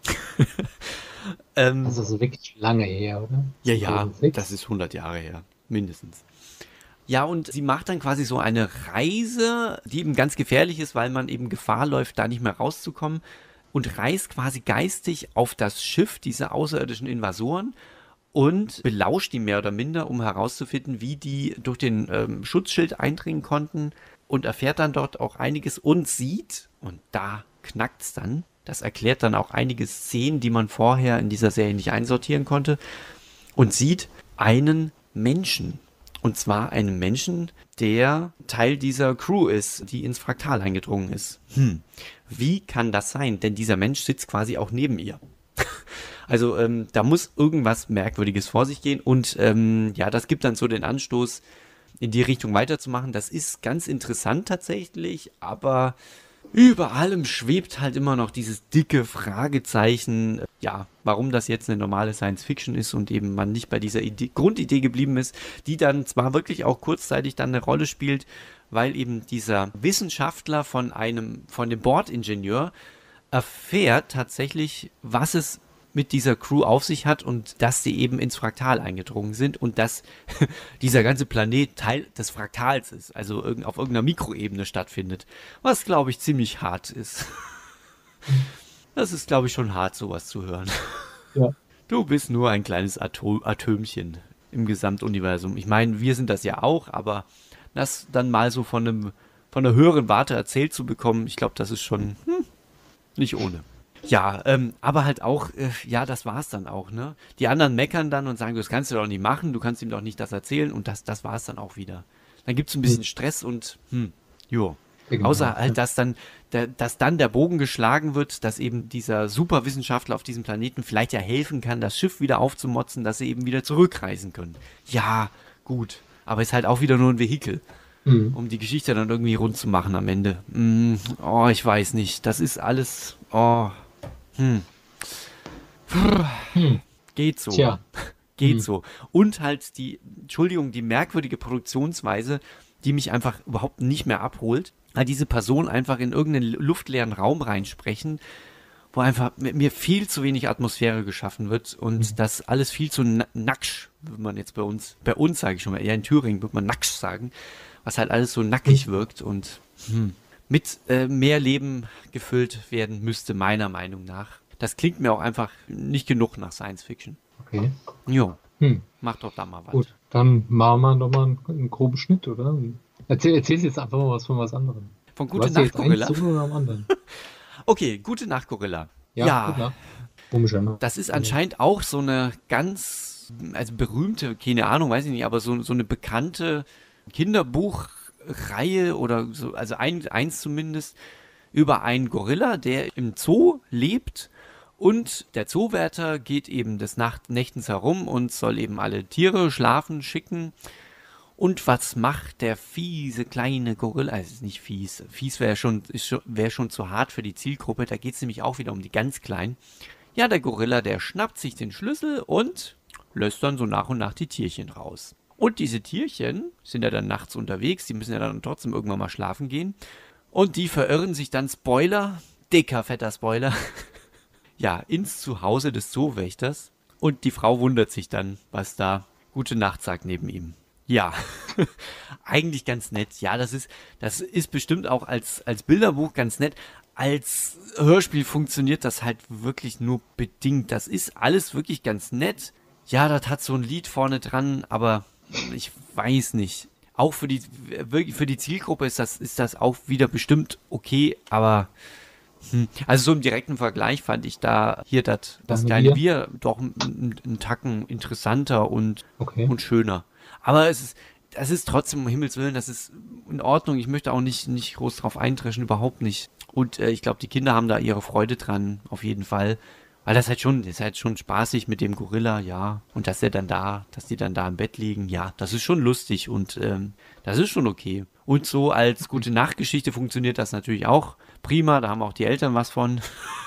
ähm, Das ist also wirklich lange her, oder? ja, ja, zweitausendsechs? das ist hundert Jahre her, mindestens. Ja, und sie macht dann quasi so eine Reise, die eben ganz gefährlich ist, weil man eben Gefahr läuft, da nicht mehr rauszukommen und reist quasi geistig auf das Schiff dieser außerirdischen Invasoren und belauscht die mehr oder minder, um herauszufinden, wie die durch den ähm, Schutzschild eindringen konnten und erfährt dann dort auch einiges und sieht, und da knackt's dann, das erklärt dann auch einige Szenen, die man vorher in dieser Serie nicht einsortieren konnte, und sieht einen Menschen. Und zwar einen Menschen, der Teil dieser Crew ist, die ins Fraktal eingedrungen ist. Hm, wie kann das sein? Denn dieser Mensch sitzt quasi auch neben ihr. Also ähm, da muss irgendwas Merkwürdiges vor sich gehen. Und ähm, ja, das gibt dann so den Anstoß, in die Richtung weiterzumachen. Das ist ganz interessant tatsächlich, aber über allem schwebt halt immer noch dieses dicke Fragezeichen, ja, warum das jetzt eine normale Science-Fiction ist und eben man nicht bei dieser Idee, Grundidee geblieben ist, die dann zwar wirklich auch kurzzeitig dann eine Rolle spielt, weil eben dieser Wissenschaftler von einem, von dem Bordingenieur erfährt tatsächlich, was es mit dieser Crew auf sich hat und dass sie eben ins Fraktal eingedrungen sind und dass dieser ganze Planet Teil des Fraktals ist, also irg- auf irgendeiner Mikroebene stattfindet, was glaube ich ziemlich hart ist. Das ist glaube ich schon hart, sowas zu hören. Ja. Du bist nur ein kleines Atom- Atömchen im Gesamtuniversum. Ich meine, wir sind das ja auch, aber das dann mal so von einem von einer höheren Warte erzählt zu bekommen, ich glaube, das ist schon hm, nicht ohne. Ja, ähm, aber halt auch, äh, ja, das war's dann auch, ne? Die anderen meckern dann und sagen, das kannst du doch nicht machen, du kannst ihm doch nicht das erzählen und das, das war's dann auch wieder. Dann gibt's ein bisschen Stress und, hm, jo. Genau, Außer ja. halt, dass dann, der, dass dann der Bogen geschlagen wird, dass eben dieser Superwissenschaftler auf diesem Planeten vielleicht ja helfen kann, das Schiff wieder aufzumotzen, dass sie eben wieder zurückreisen können. Ja, gut, aber ist halt auch wieder nur ein Vehikel. Mhm. Um die Geschichte dann irgendwie rund zu machen am Ende. Mm, oh, ich weiß nicht. Das ist alles. Oh. Hm. Hm. Geht so. Tja. Geht Hm. so. Und halt die, Entschuldigung, die merkwürdige Produktionsweise, die mich einfach überhaupt nicht mehr abholt. Weil diese Person einfach in irgendeinen luftleeren Raum reinsprechen, wo einfach mit mir viel zu wenig Atmosphäre geschaffen wird und Mhm. das alles viel zu na- nacksch, würde man jetzt bei uns, bei uns sage ich schon mal, eher in Thüringen würde man nacksch sagen, was halt alles so nackig wirkt und hm, mit äh, mehr Leben gefüllt werden müsste, meiner Meinung nach. Das klingt mir auch einfach nicht genug nach Science Fiction. Okay. Jo, Hm. mach doch da mal was. Gut, dann machen wir nochmal einen, einen groben Schnitt, oder? Erzähl, erzähl's jetzt einfach mal was von was anderem. Von Du Gute hast ja Nacht, jetzt einen Gorilla. Zug oder am anderen. Okay, Gute Nacht, Gorilla. Ja, Ja. gut nach. Komischer, ne? Das ist anscheinend auch so eine ganz, also berühmte, keine Ahnung, weiß ich nicht, aber so, so eine bekannte Kinderbuchreihe oder so, also ein, eins zumindest, über einen Gorilla, der im Zoo lebt und der Zoowärter geht eben des Nacht, Nächtens herum und soll eben alle Tiere schlafen schicken. Und was macht der fiese kleine Gorilla? Also es ist nicht fies. Fies wäre schon, ist schon, wär schon zu hart für die Zielgruppe. Da geht es nämlich auch wieder um die ganz Kleinen. Ja, der Gorilla, der schnappt sich den Schlüssel und lässt dann so nach und nach die Tierchen raus. Und diese Tierchen sind ja dann nachts unterwegs. Die müssen ja dann trotzdem irgendwann mal schlafen gehen. Und die verirren sich dann, Spoiler, dicker, fetter Spoiler, ja, ins Zuhause des Zoowächters. Und die Frau wundert sich dann, was da Gute Nacht sagt neben ihm. Ja, eigentlich ganz nett. Ja, das ist, das ist bestimmt auch als, als Bilderbuch ganz nett. Als Hörspiel funktioniert das halt wirklich nur bedingt. Das ist alles wirklich ganz nett. Ja, das hat so ein Lied vorne dran, aber ich weiß nicht. Auch für die, wirklich für die Zielgruppe ist das, ist das auch wieder bestimmt okay, aber hm. Also so im direkten Vergleich fand ich da hier dat, das Kleine kleine Wir doch einen Tacken interessanter und, Okay. und schöner. Aber es ist, das ist trotzdem, um Himmels Willen, das ist in Ordnung. Ich möchte auch nicht, nicht groß drauf eindreschen, überhaupt nicht. Und äh, ich glaube, die Kinder haben da ihre Freude dran, auf jeden Fall. Weil das halt schon, das ist halt schon spaßig mit dem Gorilla, ja. Und dass der dann da, dass die dann da im Bett liegen, ja, das ist schon lustig und ähm, das ist schon okay. Und so als gute Nachtgeschichte funktioniert das natürlich auch prima. Da haben auch die Eltern was von,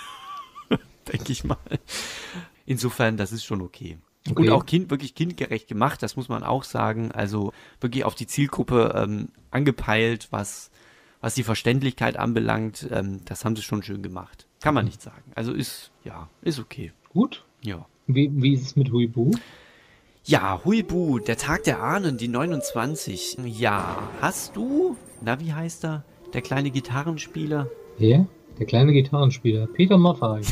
denke ich mal. Insofern, das ist schon okay. Okay. Und auch kind, wirklich kindgerecht gemacht, das muss man auch sagen. Also wirklich auf die Zielgruppe ähm, angepeilt, was, was die Verständlichkeit anbelangt. Ähm, das haben sie schon schön gemacht. Kann man nicht sagen. Also ist, ja, ist okay. Gut. Ja. Wie, wie ist es mit Huibu? Ja, Huibu, der Tag der Ahnen, die neunundzwanzig. Ja, hast du, na wie heißt er, der kleine Gitarrenspieler? Wer? Der kleine Gitarrenspieler. Peter Maffay.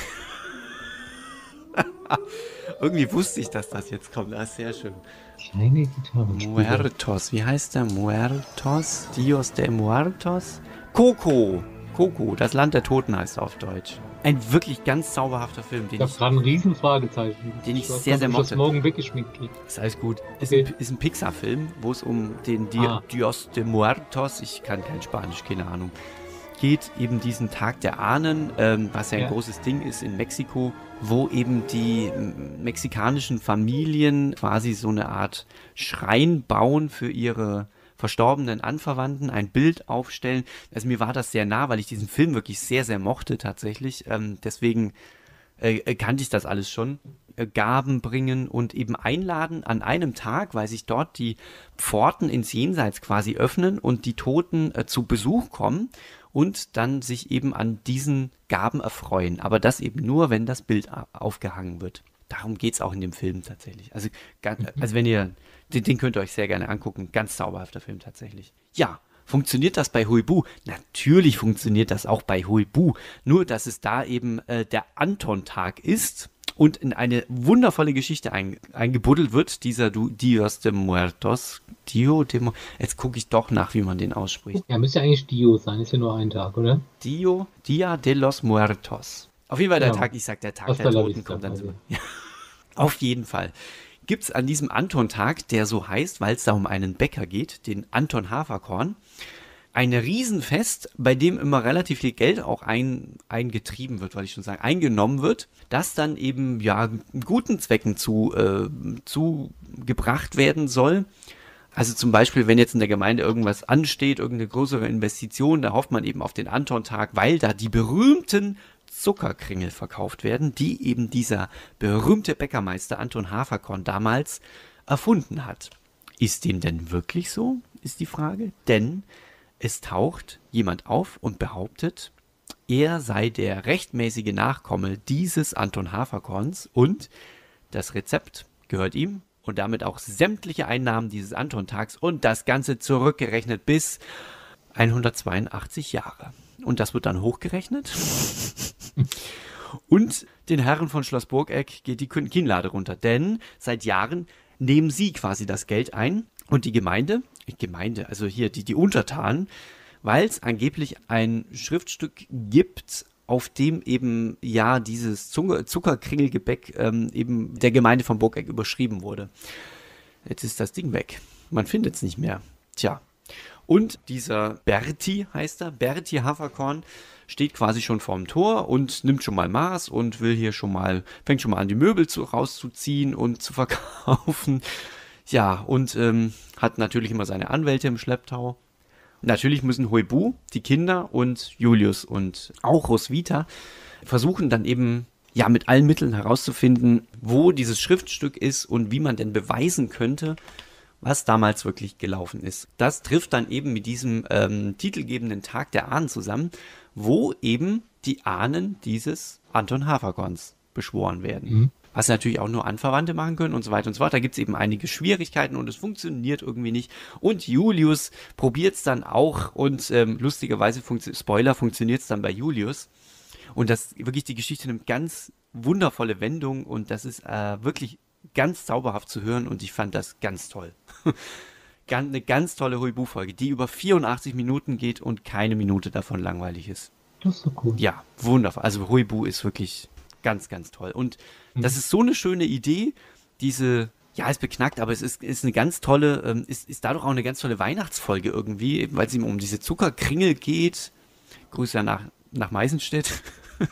Irgendwie wusste ich, dass das jetzt kommt. Das ist sehr schön. Kleine Gitarrenspieler. Muertos, wie heißt der? Muertos? Dios de Muertos? Coco. Coco, das Land der Toten heißt er auf Deutsch. Ein wirklich ganz zauberhafter Film, den Ich habe ich, gerade ein Riesenfragezeichen. den ich Ich weiß sehr, nicht, sehr ob ich das mochte. morgen weggeschminkt kriege. Ist alles gut. Ist, Okay. ein, ist ein Pixar-Film, wo es um den Di Ah. Dios de Muertos, ich kann kein Spanisch, keine Ahnung, geht, eben diesen Tag der Ahnen, ähm, was ja ein Ja. großes Ding ist in Mexiko, wo eben die m, mexikanischen Familien quasi so eine Art Schrein bauen für ihre verstorbenen Anverwandten, ein Bild aufstellen. Also mir war das sehr nah, weil ich diesen Film wirklich sehr, sehr mochte tatsächlich. Ähm, deswegen äh, kannte ich das alles schon. Äh, Gaben bringen und eben einladen an einem Tag, weil sich dort die Pforten ins Jenseits quasi öffnen und die Toten äh, zu Besuch kommen und dann sich eben an diesen Gaben erfreuen. Aber das eben nur, wenn das Bild a- aufgehangen wird. Darum geht es auch in dem Film tatsächlich. Also, ga- also wenn ihr, den, den könnt ihr euch sehr gerne angucken. Ganz zauberhafter Film tatsächlich. Ja, funktioniert das bei Huibu? Natürlich funktioniert das auch bei Huibu. Nur, dass es da eben äh, der Anton-Tag ist und in eine wundervolle Geschichte ein, eingebuddelt wird, dieser du, Dios de Muertos. Dio de Mu- Jetzt gucke ich doch nach, wie man den ausspricht. Ja, müsste ja eigentlich Dio sein. Ist ja nur ein Tag, oder? Dio, Dia de los Muertos. Auf jeden Fall der Ja. Tag, ich sag, der Tag Hasta der la Toten vista, kommt dann so. quasi. Ja. Auf jeden Fall gibt es an diesem Anton-Tag, der so heißt, weil es da um einen Bäcker geht, den Anton Haferkorn, ein Riesenfest, bei dem immer relativ viel Geld auch ein, eingetrieben wird, wollte ich schon sagen, eingenommen wird, das dann eben ja guten Zwecken zu, äh, zugebracht werden soll. Also zum Beispiel, wenn jetzt in der Gemeinde irgendwas ansteht, irgendeine größere Investition, da hofft man eben auf den Anton-Tag, weil da die berühmten Zuckerkringel verkauft werden, die eben dieser berühmte Bäckermeister Anton Haferkorn damals erfunden hat. Ist dem denn wirklich so, ist die Frage? Denn es taucht jemand auf und behauptet, er sei der rechtmäßige Nachkomme dieses Anton Haferkorns und das Rezept gehört ihm und damit auch sämtliche Einnahmen dieses Anton-Tags und das Ganze zurückgerechnet bis hundertzweiundachtzig Jahre. Und das wird dann hochgerechnet. Und den Herren von Schloss Burgegg geht die Kinnlade runter, denn seit Jahren nehmen sie quasi das Geld ein und die Gemeinde, Gemeinde, also hier die, die Untertanen, weil es angeblich ein Schriftstück gibt, auf dem eben ja dieses Zucker, Zuckerkringelgebäck ähm, eben der Gemeinde von Burgegg überschrieben wurde. Jetzt ist das Ding weg. Man findet es nicht mehr. Tja. Und dieser Berti heißt er, Berti Haferkorn, steht quasi schon vorm Tor und nimmt schon mal Maß und will hier schon mal, fängt schon mal an, die Möbel zu, rauszuziehen und zu verkaufen. Ja, und ähm, hat natürlich immer seine Anwälte im Schlepptau. Natürlich müssen Huibu, die Kinder und Julius und auch Roswitha versuchen dann eben ja mit allen Mitteln herauszufinden, wo dieses Schriftstück ist und wie man denn beweisen könnte, was damals wirklich gelaufen ist. Das trifft dann eben mit diesem ähm, titelgebenden Tag der Ahnen zusammen, wo eben die Ahnen dieses Anton Haferkorns beschworen werden. Mhm. Was natürlich auch nur Anverwandte machen können und so weiter und so fort. Da gibt es eben einige Schwierigkeiten und es funktioniert irgendwie nicht. Und Julius probiert es dann auch und ähm, lustigerweise, funktio- Spoiler, funktioniert es dann bei Julius. Und das wirklich, die Geschichte nimmt ganz wundervolle Wendung und das ist äh, wirklich ganz zauberhaft zu hören und ich fand das ganz toll. Gan- Eine ganz tolle Huibu-Folge, die über vierundachtzig Minuten geht und keine Minute davon langweilig ist. Das ist so cool. Ja, wundervoll. Also Huibu ist wirklich ganz, ganz toll. Und das ist so eine schöne Idee, diese, ja, ist beknackt, aber es ist, ist eine ganz tolle, ähm, ist, ist dadurch auch eine ganz tolle Weihnachtsfolge irgendwie, weil es ihm um diese Zuckerkringel geht. Grüße nach, nach Meisenstedt.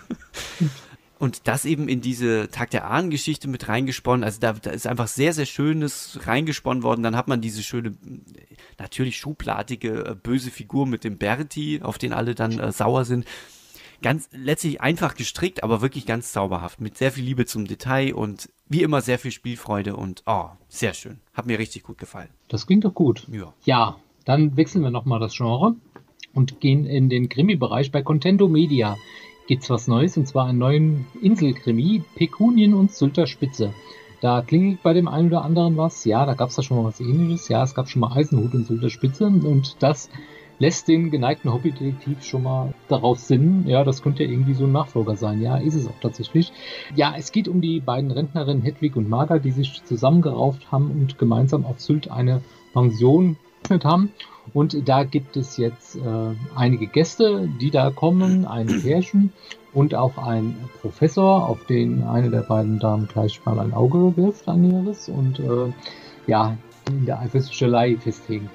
Und das eben in diese Tag der Ahnen-Geschichte mit reingesponnen. Also da, da ist einfach sehr, sehr Schönes reingesponnen worden. Dann hat man diese schöne, natürlich schubladige, äh, böse Figur mit dem Berti, auf den alle dann äh, sauer sind. Ganz letztlich einfach gestrickt, aber wirklich ganz zauberhaft. Mit sehr viel Liebe zum Detail und wie immer sehr viel Spielfreude und oh, sehr schön. Hat mir richtig gut gefallen. Das klingt doch gut. Ja. Ja, dann wechseln wir nochmal das Genre und gehen in den Krimi-Bereich bei Contendo Media. gibt's was Neues, und zwar einen neuen Inselkrimi, Pekunien und Sylter Spitze. Da klingelt bei dem einen oder anderen was. Ja, da gab es ja schon mal was Ähnliches. Ja, es gab schon mal Eisenhut und Sylter Spitze, und das lässt den geneigten Hobbydetektiv schon mal darauf sinnen, ja, das könnte ja irgendwie so ein Nachfolger sein. Ja, ist es auch tatsächlich. Ja, es geht um die beiden Rentnerinnen Hedwig und Marga, die sich zusammengerauft haben und gemeinsam auf Sylt eine Pension geöffnet haben. Und da gibt es jetzt äh, einige Gäste, die da kommen, ein Pärchen und auch ein Professor, auf den eine der beiden Damen gleich mal ein Auge wirft, ein näheres, und äh, ja, in der Eifersüchtelei festhängt.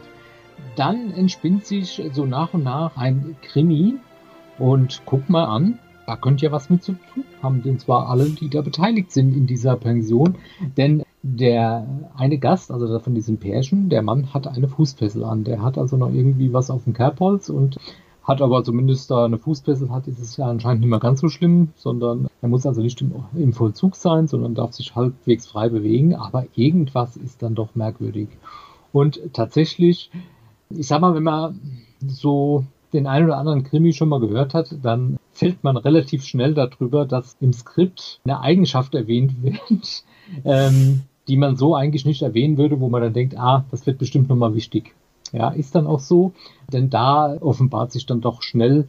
Dann entspinnt sich so nach und nach ein Krimi, und guck mal an, da könnt ihr was mit zu tun haben, denn zwar alle, die da beteiligt sind in dieser Pension, denn der eine Gast, also von diesem Pärchen, der Mann hat eine Fußfessel an, der hat also noch irgendwie was auf dem Kerbholz und hat aber zumindest da eine Fußfessel hat, ist es ja anscheinend nicht mehr ganz so schlimm, sondern er muss also nicht im, im Vollzug sein, sondern darf sich halbwegs frei bewegen, aber irgendwas ist dann doch merkwürdig. Und tatsächlich, ich sag mal, wenn man so den einen oder anderen Krimi schon mal gehört hat, dann fällt man relativ schnell darüber, dass im Skript eine Eigenschaft erwähnt wird, ähm, die man so eigentlich nicht erwähnen würde, wo man dann denkt, ah, das wird bestimmt nochmal wichtig. Ja, ist dann auch so, denn da offenbart sich dann doch schnell,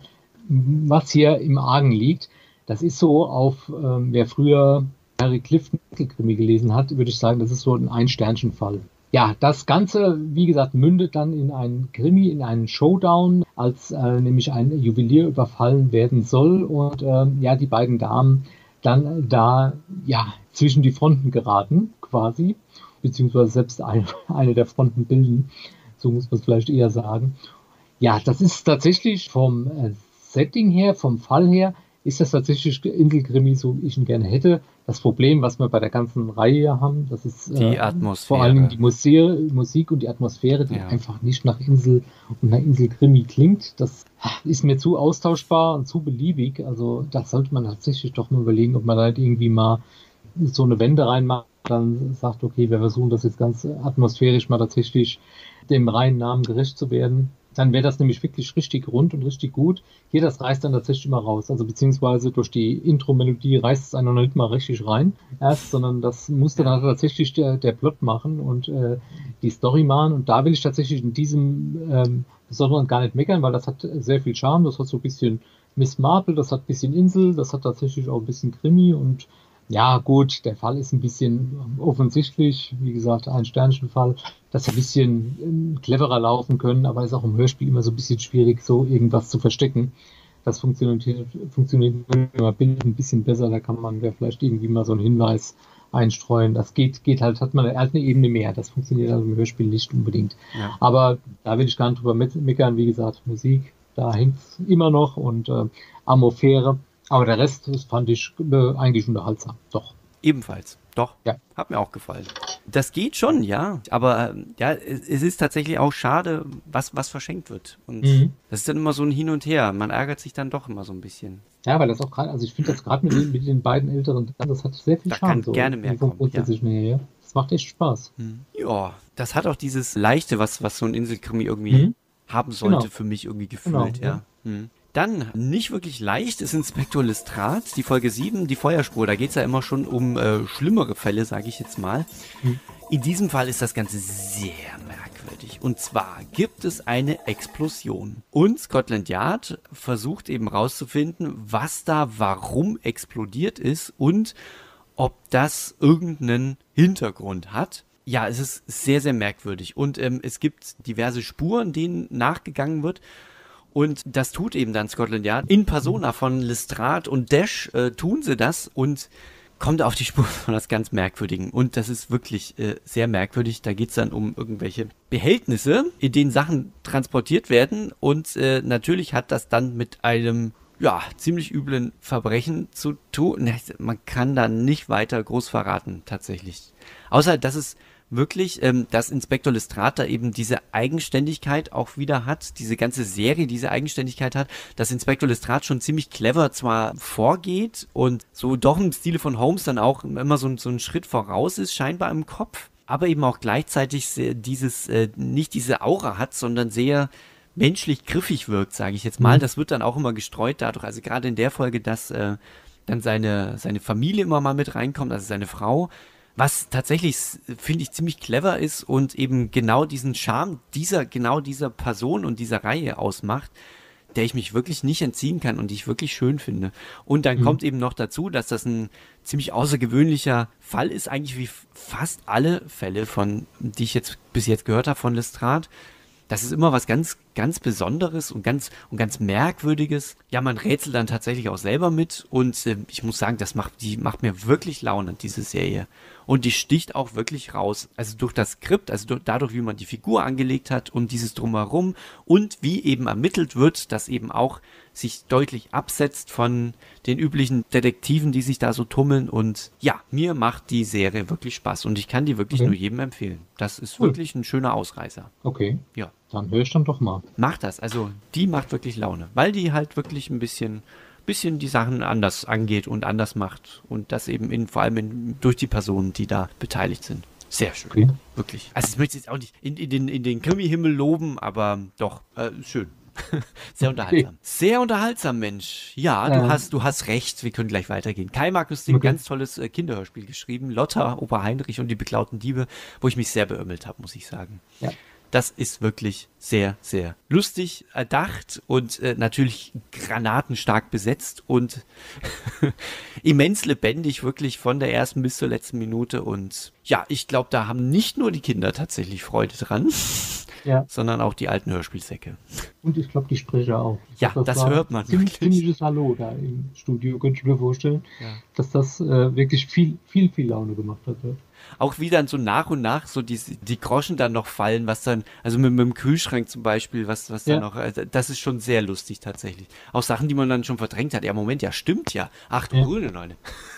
was hier im Argen liegt. Das ist so auf, ähm, wer früher Harry Clifton Krimi gelesen hat, würde ich sagen, das ist so ein Ein-Sternchen-Fall. Ja, das Ganze, wie gesagt, mündet dann in einen Krimi, in einen Showdown, als äh, nämlich ein Juwelier überfallen werden soll und äh, ja, die beiden Damen dann da ja zwischen die Fronten geraten, quasi, beziehungsweise selbst eine, eine der Fronten bilden, so muss man es vielleicht eher sagen. Ja, das ist tatsächlich vom äh, Setting her, vom Fall her, ist das tatsächlich Inselkrimi, so wie ich ihn gerne hätte. Das Problem, was wir bei der ganzen Reihe hier haben, das ist die äh, Atmosphäre. Vor allem die Muse- Musik und die Atmosphäre, die Ja. einfach nicht nach Insel und nach Inselkrimi klingt. Das ist mir zu austauschbar und zu beliebig. Also da sollte man tatsächlich doch mal überlegen, ob man da irgendwie mal so eine Wende reinmacht, dann sagt, okay, wir versuchen das jetzt ganz atmosphärisch mal tatsächlich dem reinen Namen gerecht zu werden. Dann wäre das nämlich wirklich richtig rund und richtig gut. Hier, das reißt dann tatsächlich immer raus. Also beziehungsweise durch die Intro-Melodie reißt es einen noch nicht mal richtig rein erst, sondern das muss dann Ja. halt tatsächlich der, der Plot machen und äh, die Story machen. Und da will ich tatsächlich in diesem ähm, Besonderen gar nicht meckern, weil das hat sehr viel Charme. Das hat so ein bisschen Miss Marple, das hat ein bisschen Insel, das hat tatsächlich auch ein bisschen Krimi und ja, gut, der Fall ist ein bisschen offensichtlich, wie gesagt, ein Sternchenfall, dass er ein bisschen ähm, cleverer laufen können, aber ist auch im Hörspiel immer so ein bisschen schwierig, so irgendwas zu verstecken. Das funktioniert, funktioniert immer ein bisschen besser, da kann man ja vielleicht irgendwie mal so einen Hinweis einstreuen. Das geht, geht halt, hat man er hat eine Ebene mehr, das funktioniert also im Hörspiel nicht unbedingt. Ja. Aber da will ich gar nicht drüber me- meckern, wie gesagt, Musik, da hängt es immer noch und äh, Atmosphäre. Aber der Rest, das fand ich äh, eigentlich unterhaltsam. Doch. Ebenfalls, doch. Ja. Hat mir auch gefallen. Das geht schon, ja. Aber ähm, ja, es, es ist tatsächlich auch schade, was, was verschenkt wird. Und Mhm. das ist dann immer so ein Hin und Her. Man ärgert sich dann doch immer so ein bisschen. Ja, weil das auch gerade, also ich finde das gerade mit, den- mit den beiden älteren, das hat sehr viel Da Charme. kann gerne mehr vom kommen, grundsätzlichen her, ja. Das macht echt Spaß. Ja, das hat auch dieses Leichte, was, was so ein Inselkrimi irgendwie Mhm. haben sollte, Genau. für mich irgendwie gefühlt, Genau, ja. Hm. Dann, nicht wirklich leicht, ist Inspektor Lestrade, die Folge sieben, die Feuerspur. Da geht's ja immer schon um äh, schlimmere Fälle, sage ich jetzt mal. Mhm. In diesem Fall ist das Ganze sehr merkwürdig. Und zwar gibt es eine Explosion. Und Scotland Yard versucht eben rauszufinden, was da warum explodiert ist und ob das irgendeinen Hintergrund hat. Ja, es ist sehr, sehr merkwürdig. Und ähm, es gibt diverse Spuren, denen nachgegangen wird. Und das tut eben dann Scotland Yard. In Persona von Lestrade und Dash äh, tun sie das und kommt auf die Spur von das ganz Merkwürdigen. Und das ist wirklich äh, sehr merkwürdig. Da geht es dann um irgendwelche Behältnisse, in denen Sachen transportiert werden. Und äh, natürlich hat das dann mit einem ja, ziemlich üblen Verbrechen zu tun. Man kann da nicht weiter groß verraten, tatsächlich. Außer, dass es wirklich, ähm, dass Inspektor Lestrade da eben diese Eigenständigkeit auch wieder hat, diese ganze Serie diese Eigenständigkeit hat, dass Inspektor Lestrade schon ziemlich clever zwar vorgeht und so doch im Stile von Holmes dann auch immer so, so einen Schritt voraus ist, scheinbar im Kopf, aber eben auch gleichzeitig sehr, dieses, äh, nicht diese Aura hat, sondern sehr menschlich griffig wirkt, sage ich jetzt mal. Mhm. Das wird dann auch immer gestreut dadurch, also gerade in der Folge, dass äh, dann seine, seine Familie immer mal mit reinkommt, also seine Frau, was tatsächlich, finde ich, ziemlich clever ist und eben genau diesen Charme dieser, genau dieser Person und dieser Reihe ausmacht, der ich mich wirklich nicht entziehen kann und die ich wirklich schön finde. Und dann Mhm. kommt eben noch dazu, dass das ein ziemlich außergewöhnlicher Fall ist, eigentlich wie fast alle Fälle, von die ich jetzt bis jetzt gehört habe von Lestrade. Das ist immer was ganz, ganz Besonderes und ganz, und ganz Merkwürdiges. Ja, man rätselt dann tatsächlich auch selber mit und äh, ich muss sagen, das macht, die macht mir wirklich Laune, diese Serie. Und die sticht auch wirklich raus. Also durch das Skript, also durch, dadurch, wie man die Figur angelegt hat und dieses Drumherum und wie eben ermittelt wird, dass eben auch sich deutlich absetzt von den üblichen Detektiven, die sich da so tummeln. Und ja, mir macht die Serie wirklich Spaß und ich kann die wirklich Okay. nur jedem empfehlen. Das ist Cool. wirklich ein schöner Ausreißer. Okay, Ja, dann höre ich dann doch mal. macht das. Also die macht wirklich Laune, weil die halt wirklich ein bisschen, bisschen die Sachen anders angeht und anders macht und das eben in, vor allem in, durch die Personen, die da beteiligt sind. Sehr schön. Okay. Wirklich. Also ich möchte jetzt auch nicht in, in den, in den Krimi-Himmel loben, aber doch, äh, schön. Sehr unterhaltsam. Sehr unterhaltsam, Mensch. Ja, du Ähm. hast, du hast recht. Wir können gleich weitergehen. Kai Markus Ding, Okay. ganz tolles äh, Kinderhörspiel geschrieben. Lotta, Opa Heinrich und die beklauten Diebe, wo ich mich sehr beömmelt habe, muss ich sagen. Ja. Das ist wirklich sehr, sehr lustig erdacht und äh, natürlich granatenstark besetzt und immens lebendig, wirklich von der ersten bis zur letzten Minute. Und ja, ich glaube, da haben nicht nur die Kinder tatsächlich Freude dran, Ja. sondern auch die alten Hörspielsäcke. Und ich glaube, die Sprecher auch. Ich Ja, glaub, das war hört man Ziemlich, wirklich. ziemliches Hallo da im Studio, könnte ich mir vorstellen, Ja. dass das äh, wirklich viel, viel, viel Laune gemacht hat. Ja. Auch wie dann so nach und nach so die, die Groschen dann noch fallen, was dann, also mit, mit dem Kühlschrank zum Beispiel, was, was Ja. dann noch, also das ist schon sehr lustig tatsächlich. Auch Sachen, die man dann schon verdrängt hat. Ja, Moment, ja, stimmt ja. Ach du Ja. grüne Neune.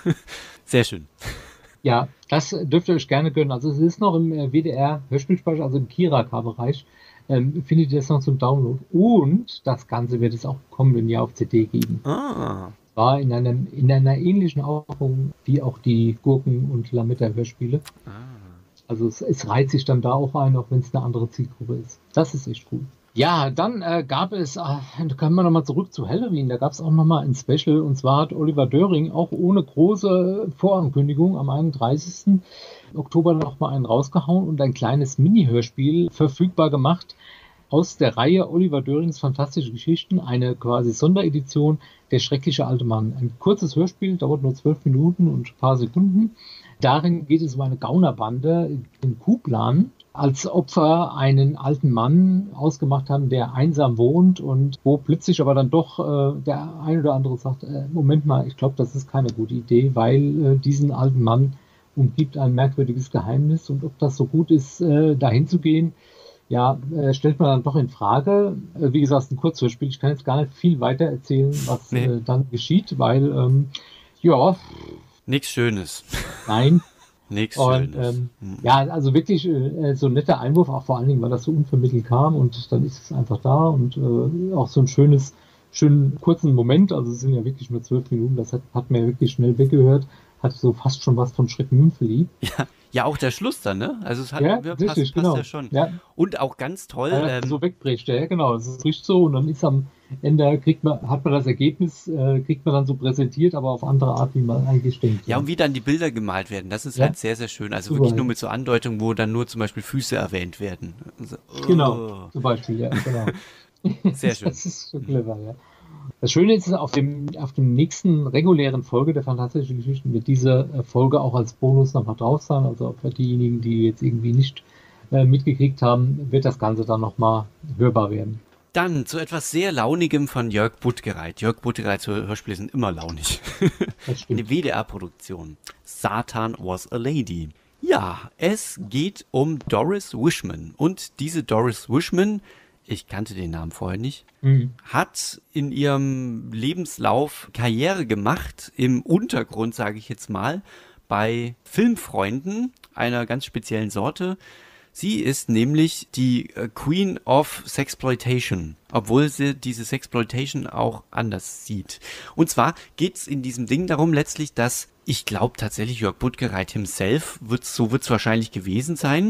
Sehr schön. Ja, das dürft ihr euch gerne gönnen. Also es ist noch im äh, W D R-Hörspielspeicher, also im Kira-K-Bereich, ähm, findet ihr das noch zum Download. Und das Ganze wird es auch im kommenden Jahr auf C D geben. Ah, War in, einem, in einer ähnlichen Aufmachung wie auch die Gurken- und Lametta-Hörspiele. ah. Also es, es reiht sich dann da auch ein, auch wenn es eine andere Zielgruppe ist. Das ist echt cool. Ja, dann äh, gab es, äh, da kommen wir nochmal zurück zu Halloween, da gab es auch nochmal ein Special, und zwar hat Oliver Döring auch ohne große Vorankündigung am einunddreißigsten Oktober nochmal einen rausgehauen und ein kleines Mini-Hörspiel verfügbar gemacht aus der Reihe Oliver Dörings Fantastische Geschichten, eine quasi Sonderedition, Der schreckliche alte Mann. Ein kurzes Hörspiel, dauert nur zwölf Minuten und ein paar Sekunden. Darin geht es um eine Gaunerbande in Kuplan, als Opfer einen alten Mann ausgemacht haben, der einsam wohnt und wo plötzlich aber dann doch äh, der ein oder andere sagt, äh, Moment mal, ich glaube, das ist keine gute Idee, weil äh, diesen alten Mann umgibt ein merkwürdiges Geheimnis, und ob das so gut ist, äh, dahin zu gehen, ja, äh, stellt man dann doch in Frage. Äh, wie gesagt, ein Kurzhörspiel, ich kann jetzt gar nicht viel weiter erzählen, was Nee. äh, dann geschieht, weil, ähm, ja, Nix Schönes. nein. Nix Und Schönes. ähm, Hm. ja, also wirklich äh, so ein netter Einwurf, auch vor allen Dingen, weil das so unvermittelt kam, und dann ist es einfach da, und äh, auch so ein schönes, schönen kurzen Moment, also es sind ja wirklich nur zwölf Minuten, das hat, hat mir wirklich schnell weggehört, hat so fast schon was von Schreck Mümpfeli. Ja, ja, auch der Schluss dann, ne? Also es hat, Ja, passt, richtig, passt genau. ja schon. Ja, Und auch ganz toll, äh, ähm, so wegbricht, ja, genau, es ist richtig so, und dann ist am Ende, kriegt man, hat man das Ergebnis, äh, kriegt man dann so präsentiert, aber auf andere Art, wie man eigentlich denkt. ja, und wie dann die Bilder gemalt werden, das ist Ja. halt sehr, sehr schön. Also Super, wirklich ja. nur mit so Andeutungen, wo dann nur zum Beispiel Füße erwähnt werden. Also, oh. Genau, zum Beispiel, ja, genau. Sehr schön. Das ist so clever, ja. Das Schöne ist, auf dem, auf dem nächsten regulären Folge der Fantastischen Geschichten wird diese äh, Folge auch als Bonus nochmal drauf sein. Also für diejenigen, die jetzt irgendwie nicht äh, mitgekriegt haben, wird das Ganze dann nochmal hörbar werden. Dann zu etwas sehr Launigem von Jörg Buttgereit. Jörg Buttgereits Hörspiele sind immer launig. Das stimmt. Eine W D R-Produktion. Satan was a Lady. Ja, es geht um Doris Wishman. Und diese Doris Wishman, ich kannte den Namen vorher nicht, Mhm. hat in ihrem Lebenslauf Karriere gemacht, im Untergrund, sage ich jetzt mal, bei Filmfreunden einer ganz speziellen Sorte. Sie ist nämlich die äh, Queen of Sexploitation, obwohl sie diese Sexploitation auch anders sieht. Und zwar geht es in diesem Ding darum letztlich, dass ich glaube tatsächlich Jörg Buttgereit himself, wird, so wird es wahrscheinlich gewesen sein,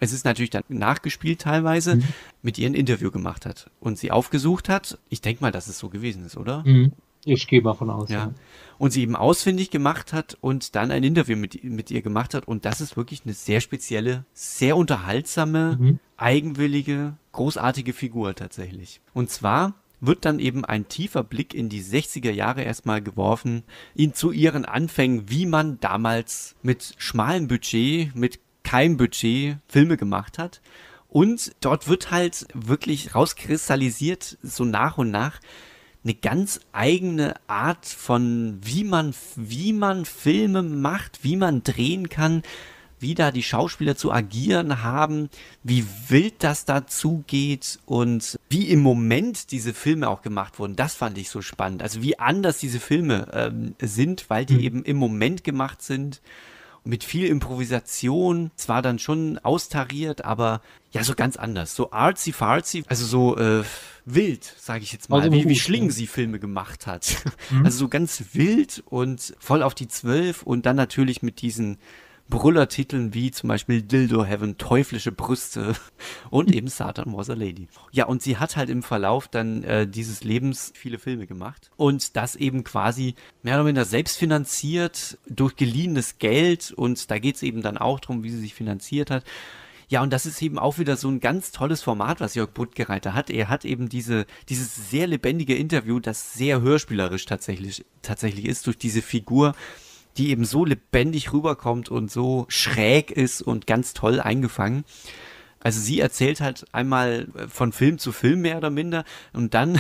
es ist natürlich dann nachgespielt teilweise, mhm. mit ihr ein Interview gemacht hat und sie aufgesucht hat. Ich denke mal, dass es so gewesen ist, oder? Mhm. Ich gehe mal von aus. Ja. ja. Und sie eben ausfindig gemacht hat und dann ein Interview mit, mit ihr gemacht hat. Und das ist wirklich eine sehr spezielle, sehr unterhaltsame, mhm. eigenwillige, großartige Figur tatsächlich. Und zwar wird dann eben ein tiefer Blick in die sechziger Jahre erstmal geworfen, ihn zu ihren Anfängen, wie man damals mit schmalem Budget, mit keinem Budget Filme gemacht hat. Und dort wird halt wirklich rauskristallisiert, so nach und nach, eine ganz eigene Art von, wie man, wie man Filme macht, wie man drehen kann, wie da die Schauspieler zu agieren haben, wie wild das dazu geht und wie im Moment diese Filme auch gemacht wurden. Das fand ich so spannend. Also wie anders diese Filme ähm, sind, weil die mhm. eben im Moment gemacht sind. Mit viel Improvisation, zwar dann schon austariert, aber ja, so ganz anders. So artsy-fartsy, also so äh, wild, sage ich jetzt mal, also wie, wie Schlingensief Filme gemacht hat. Mhm. Also so ganz wild und voll auf die Zwölf und dann natürlich mit diesen Brüllertiteln wie zum Beispiel Dildo Heaven, teuflische Brüste und eben Satan was a Lady. Ja, und sie hat halt im Verlauf dann äh, dieses Lebens viele Filme gemacht und das eben quasi mehr oder weniger selbst finanziert durch geliehenes Geld und da geht es eben dann auch darum, wie sie sich finanziert hat. Ja, und das ist eben auch wieder so ein ganz tolles Format, was Jörg Buttgereit hat. Er hat eben diese, dieses sehr lebendige Interview, das sehr hörspielerisch tatsächlich, tatsächlich ist, durch diese Figur, die eben so lebendig rüberkommt und so schräg ist und ganz toll eingefangen. Also sie erzählt halt einmal von Film zu Film mehr oder minder und dann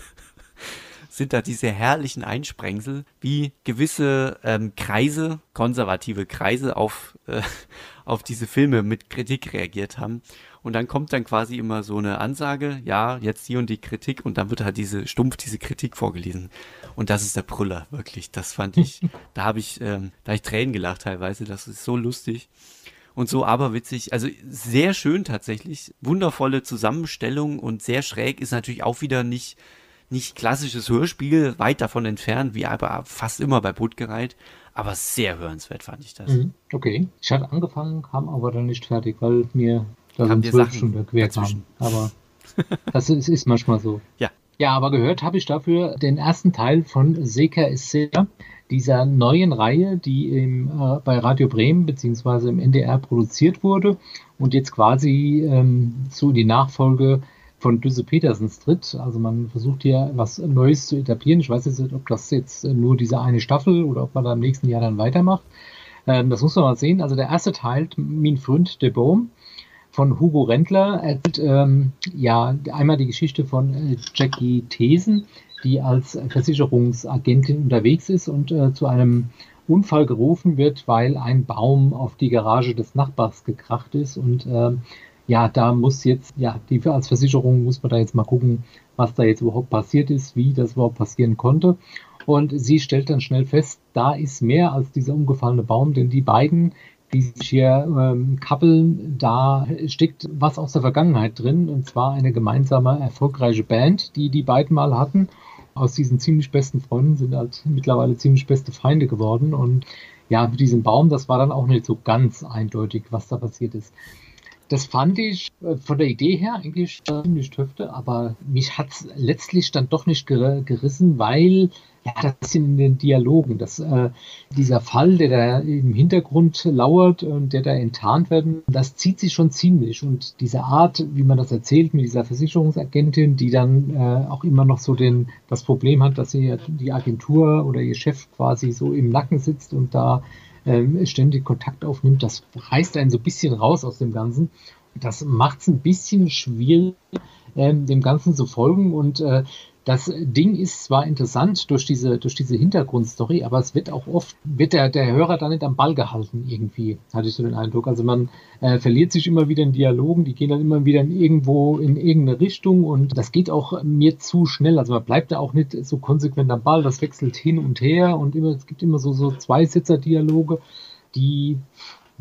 sind da diese herrlichen Einsprengsel, wie gewisse ähm, Kreise, konservative Kreise auf, äh, auf diese Filme mit Kritik reagiert haben. Und dann kommt dann quasi immer so eine Ansage, ja, jetzt die und die Kritik und dann wird halt diese stumpf diese Kritik vorgelesen. Und das ist der Brüller, wirklich. Das fand ich, da habe ich, ähm, da hab ich Tränen gelacht teilweise, das ist so lustig und so aberwitzig. Also sehr schön tatsächlich, wundervolle Zusammenstellung und sehr schräg, ist natürlich auch wieder nicht, nicht klassisches Hörspiel, weit davon entfernt, wie aber fast immer bei Buttgereit. Aber sehr hörenswert fand ich das. Okay, ich hatte angefangen, kam aber dann nicht fertig, weil mir da sind zwölf Stunden quer kamen. Aber das ist, ist manchmal so. Ja. Ja, aber gehört habe ich dafür den ersten Teil von Seker ist Seher, dieser neuen Reihe, die im, äh, bei Radio Bremen bzw. im N D R produziert wurde und jetzt quasi ähm, so die Nachfolge von Düsse Petersens tritt. Also man versucht hier was Neues zu etablieren. Ich weiß jetzt nicht, ob das jetzt nur diese eine Staffel oder ob man da im nächsten Jahr dann weitermacht. Ähm, das muss man mal sehen. Also der erste Teil, Min Freund de Boom, von Hugo Rendler, erzählt ähm, ja einmal die Geschichte von äh, Jackie Thesen, die als Versicherungsagentin unterwegs ist und äh, zu einem Unfall gerufen wird, weil ein Baum auf die Garage des Nachbars gekracht ist und äh, ja, da muss jetzt, ja, die als Versicherung muss man da jetzt mal gucken, was da jetzt überhaupt passiert ist, wie das überhaupt passieren konnte. Und sie stellt dann schnell fest, da ist mehr als dieser umgefallene Baum, denn die beiden, die sich hier ähm, kappeln, da steckt was aus der Vergangenheit drin, und zwar eine gemeinsame, erfolgreiche Band, die die beiden mal hatten. Aus diesen ziemlich besten Freunden sind halt mittlerweile ziemlich beste Feinde geworden. Und ja, mit diesem Baum, das war dann auch nicht so ganz eindeutig, was da passiert ist. Das fand ich äh, von der Idee her eigentlich ziemlich töfte, aber mich hat es letztlich dann doch nicht ger- gerissen, weil ja, das sind in den Dialogen, dass äh, dieser Fall, der da im Hintergrund lauert und der da enttarnt werden, das zieht sich schon ziemlich. Und diese Art, wie man das erzählt mit dieser Versicherungsagentin, die dann äh, auch immer noch so den, das Problem hat, dass sie die Agentur oder ihr Chef quasi so im Nacken sitzt und da ähm, ständig Kontakt aufnimmt, das reißt einen so ein bisschen raus aus dem Ganzen. Das macht es ein bisschen schwierig, ähm, dem Ganzen zu folgen, und äh, das Ding ist zwar interessant durch diese, durch diese Hintergrundstory, aber es wird auch oft, wird der, der Hörer da nicht am Ball gehalten irgendwie, hatte ich so den Eindruck. Also man äh, verliert sich immer wieder in Dialogen, die gehen dann immer wieder in irgendwo in irgendeine Richtung, und das geht auch mir zu schnell. Also man bleibt da auch nicht so konsequent am Ball, das wechselt hin und her, und immer, es gibt immer so, so Zweisitzer-Dialoge, die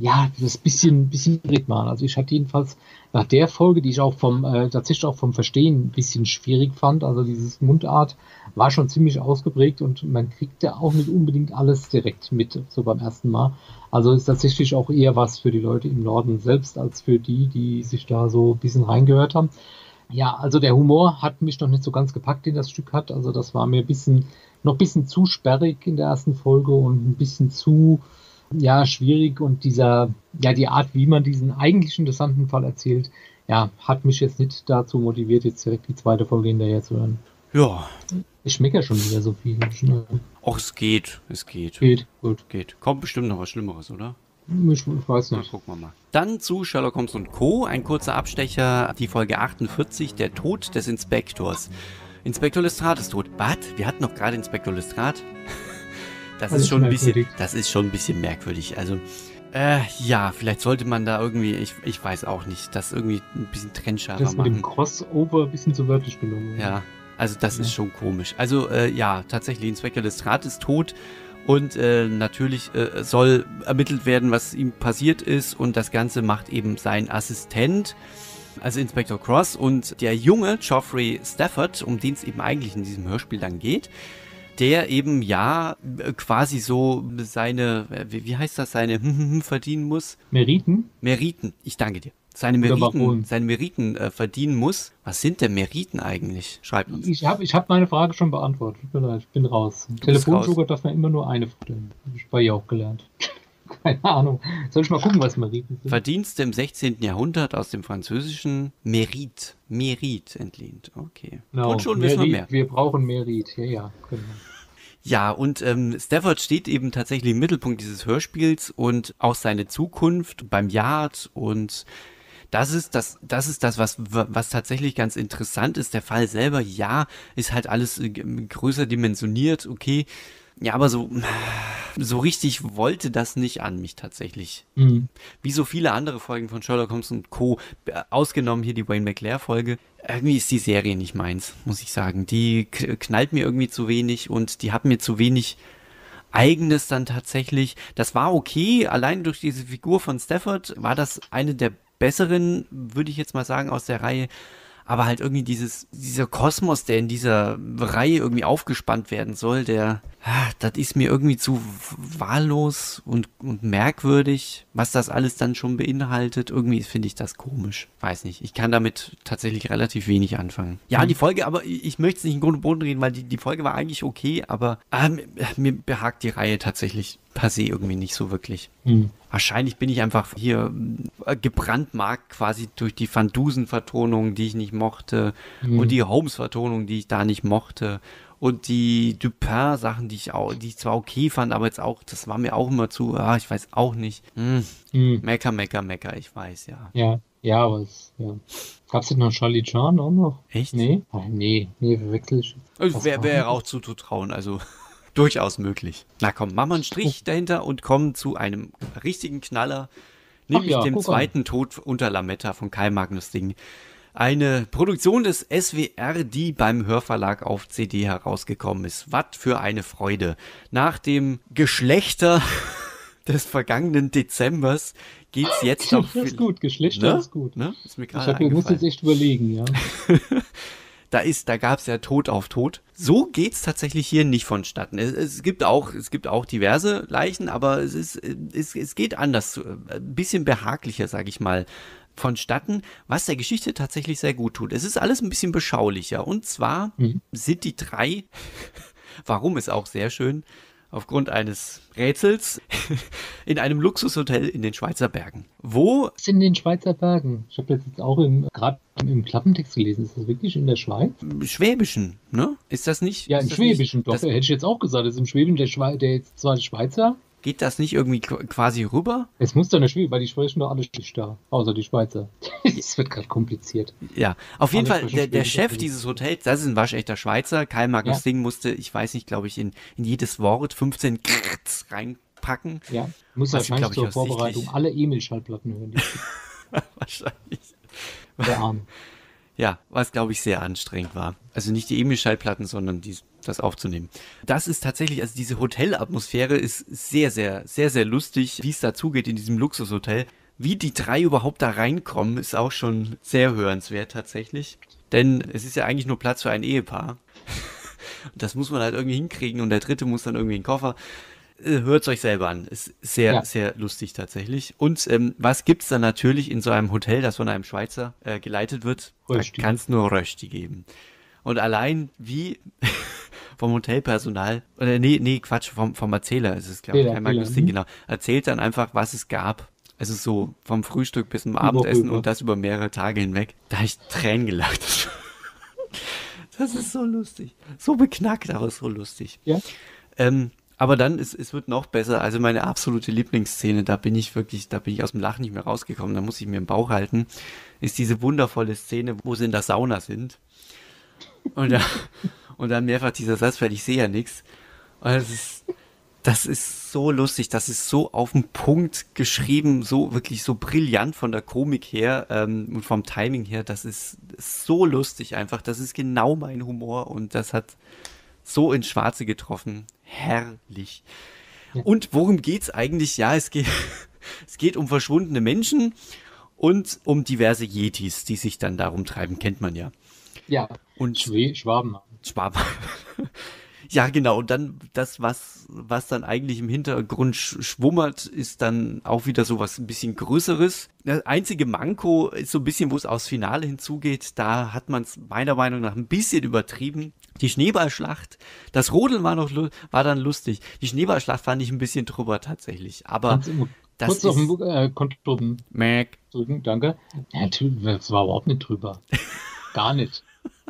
ja, das bisschen, bisschen schwierig waren. Also ich hatte jedenfalls nach der Folge, die ich auch vom, äh, tatsächlich auch vom Verstehen ein bisschen schwierig fand, also dieses Mundart war schon ziemlich ausgeprägt und man kriegte auch nicht unbedingt alles direkt mit, so beim ersten Mal. Also ist tatsächlich auch eher was für die Leute im Norden selbst, als für die, die sich da so ein bisschen reingehört haben. Ja, also der Humor hat mich noch nicht so ganz gepackt, den das Stück hat. Also das war mir ein bisschen, noch ein bisschen zu sperrig in der ersten Folge und ein bisschen zu, ja, schwierig. Und dieser, ja, die Art, wie man diesen eigentlich interessanten Fall erzählt, ja, hat mich jetzt nicht dazu motiviert, jetzt direkt die zweite Folge hinterher zu hören. Ja. Ich schmecke ja schon wieder so viel. Ach, es geht, es geht. Geht, gut. Geht. Kommt bestimmt noch was Schlimmeres, oder? Ich, ich weiß nicht. Na, gucken wir mal. Dann zu Sherlock Holmes und Co. Ein kurzer Abstecher, die Folge achtundvierzig, der Tod des Inspektors. Inspektor Lestrade ist tot. Was? Wir hatten noch gerade Inspektor Lestrade? Das ist schon ein bisschen, das ist schon ein bisschen merkwürdig. Also, äh, ja, vielleicht sollte man da irgendwie, ich, ich weiß auch nicht, das irgendwie ein bisschen trennscharfer machen. Das mit dem Crossover ein bisschen zu wörtlich genommen. Ja, also das ja. ist schon komisch. Also, äh, ja, tatsächlich, Inspektor Lestrade ist tot. Und äh, natürlich äh, soll ermittelt werden, was ihm passiert ist. Und das Ganze macht eben sein Assistent, also Inspektor Cross. Und der junge Geoffrey Stafford, um den es eben eigentlich in diesem Hörspiel dann geht, der eben ja quasi so seine, wie, wie heißt das, seine verdienen muss. Meriten? Meriten, ich danke dir. Seine Meriten, seine Meriten äh, verdienen muss. Was sind denn Meriten eigentlich? Schreibt uns. Ich habe ich hab meine Frage schon beantwortet. Ich bin, ich bin raus. Telefonjoker darf man immer nur eine stellen. Habe ich bei ihr auch gelernt. Keine Ahnung. Soll ich mal gucken, was Meriten sind? Verdienste im sechzehnten Jahrhundert aus dem französischen Merit. Merit entlehnt. Okay. Genau. Und schon Merit, wissen wir mehr. Wir brauchen Merit. Ja, ja. Genau. Ja, und ähm, Stafford steht eben tatsächlich im Mittelpunkt dieses Hörspiels und auch seine Zukunft beim Yard und Das ist das, das ist das, was, was tatsächlich ganz interessant ist. Der Fall selber, ja, ist halt alles größer dimensioniert, okay. Ja, aber so, so richtig wollte das nicht an mich tatsächlich. Mhm. Wie so viele andere Folgen von Sherlock Holmes und Co., ausgenommen hier die Wayne McClare-Folge. Irgendwie ist die Serie nicht meins, muss ich sagen. Die knallt mir irgendwie zu wenig und die hat mir zu wenig Eigenes dann tatsächlich. Das war okay, allein durch diese Figur von Stafford war das eine der besseren, würde ich jetzt mal sagen, aus der Reihe. Aber halt irgendwie dieses, dieser Kosmos, der in dieser Reihe irgendwie aufgespannt werden soll, der, das ist mir irgendwie zu wahllos und, und merkwürdig, was das alles dann schon beinhaltet. Irgendwie finde ich das komisch. Weiß nicht, ich kann damit tatsächlich relativ wenig anfangen. Ja, die Folge, aber ich möchte es nicht in Grund und Boden reden, weil die, die Folge war eigentlich okay, aber ah, mir, mir behagt die Reihe tatsächlich per se irgendwie nicht so wirklich. Hm. Wahrscheinlich bin ich einfach hier äh, gebrandmarkt quasi durch die Van Dusen-Vertonung, die ich nicht mochte, hm. und die Holmes-Vertonung, die ich da nicht mochte, und die Dupin-Sachen, die ich auch, die ich zwar okay fand, aber jetzt auch, das war mir auch immer zu, ah, ich weiß auch nicht. Hm. Hm. Mecker, mecker, mecker, ich weiß, ja. Ja, ja, aber es, ja. Gab es denn noch Charlie Chan auch noch? Echt? Nee? Ach, nee, nee, verwechsel ich. Also, Wäre wär auch zuzutrauen, also durchaus möglich. Na komm, machen wir einen Strich oh. dahinter und kommen zu einem richtigen Knaller, nämlich ja, dem zweiten an. Tod unter Lametta von Karl Magnus Ding. Eine Produktion des S W R, die beim Hörverlag auf C D herausgekommen ist. Was für eine Freude. Nach dem Geschlechter des vergangenen Dezembers geht's jetzt noch... Das ist gut, Geschlechter ne? ist gut. Ne? Ist mir gerade eingefallen. Ich muss jetzt echt überlegen, ja. Da ist, da gab's ja Tod auf Tod. So geht's tatsächlich hier nicht vonstatten. Es, es gibt auch, es gibt auch diverse Leichen, aber es ist, es, es geht anders, ein bisschen behaglicher, sag ich mal, vonstatten, was der Geschichte tatsächlich sehr gut tut. Es ist alles ein bisschen beschaulicher. Und zwar mhm. sind die drei, warum ist auch sehr schön, aufgrund eines Rätsels in einem Luxushotel in den Schweizer Bergen. Wo? Was in den Schweizer Bergen? Ich habe das jetzt auch gerade im Klappentext gelesen. Ist das wirklich in der Schweiz? Schwäbischen, ne? Ist das nicht? Ja, im Schwäbischen. Nicht, doch, das, hätte ich jetzt auch gesagt. Das ist im Schwäbischen der, Schwe der jetzt zwar der Schweizer. Geht das nicht irgendwie quasi rüber? Es muss doch nicht schwierig, weil die sprechen doch alle nicht da, außer die Schweizer. Es wird gerade kompliziert. Ja, auf jeden Fall, der, der Chef dieses Hotels, das ist ein waschechter Schweizer, Karl Magnus ja. Ding musste, ich weiß nicht, glaube ich, in, in jedes Wort fünfzehn Krrts reinpacken. Ja, muss wahrscheinlich ich, zur Vorbereitung alle Emil-Schallplatten hören. Wahrscheinlich. Der Arm. Ja, was glaube ich sehr anstrengend war. Also nicht die E-Mail-Schallplatten, sondern die, das aufzunehmen. Das ist tatsächlich, also diese Hotelatmosphäre ist sehr, sehr, sehr, sehr lustig, wie es da zugeht in diesem Luxushotel. Wie die drei überhaupt da reinkommen, ist auch schon sehr hörenswert tatsächlich. Denn es ist ja eigentlich nur Platz für ein Ehepaar. Das muss man halt irgendwie hinkriegen und der dritte muss dann irgendwie in den Koffer. Hört es euch selber an. Ist sehr, ja. sehr lustig tatsächlich. Und ähm, was gibt's dann natürlich in so einem Hotel, das von einem Schweizer äh, geleitet wird? Rösti. Da kann es nur Rösti geben. Und allein wie vom Hotelpersonal, oder nee, nee, Quatsch, vom, vom Erzähler ist es, glaube ich, einmal lustig, genau, erzählt dann einfach, was es gab. Also so vom Frühstück bis zum Abendessen und das über mehrere Tage hinweg. Da habe ich Tränen gelacht. Das ist so lustig. So beknackt, aber so lustig. Ja. Ähm, Aber dann, ist, es wird noch besser. Also meine absolute Lieblingsszene, da bin ich wirklich, da bin ich aus dem Lachen nicht mehr rausgekommen, da muss ich mir im Bauch halten, ist diese wundervolle Szene, wo sie in der Sauna sind. Und, da, und dann mehrfach dieser Satz, weil ich sehe ja nichts. Und das ist, das ist so lustig, das ist so auf den Punkt geschrieben, so wirklich so brillant von der Komik her ähm, und vom Timing her. Das ist so lustig einfach. Das ist genau mein Humor und das hat so ins Schwarze getroffen. Herrlich. Ja. Und worum geht's eigentlich? Ja, es geht, es geht um verschwundene Menschen und um diverse Yetis, die sich dann darum treiben, kennt man ja. Ja, und Schw- Schwaben. Schwaben. Ja, genau. Und dann das, was, was dann eigentlich im Hintergrund sch- schwummert, ist dann auch wieder so was ein bisschen Größeres. Das einzige Manko ist so ein bisschen, wo es aufs Finale hinzugeht. Da hat man es meiner Meinung nach ein bisschen übertrieben. Die Schneeballschlacht, das Rodeln war noch war dann lustig. Die Schneeballschlacht fand ich ein bisschen drüber tatsächlich. Aber das kurz ist auf den äh, Kontoren Mac. drücken, danke. Ja, das war überhaupt nicht drüber. Gar nicht.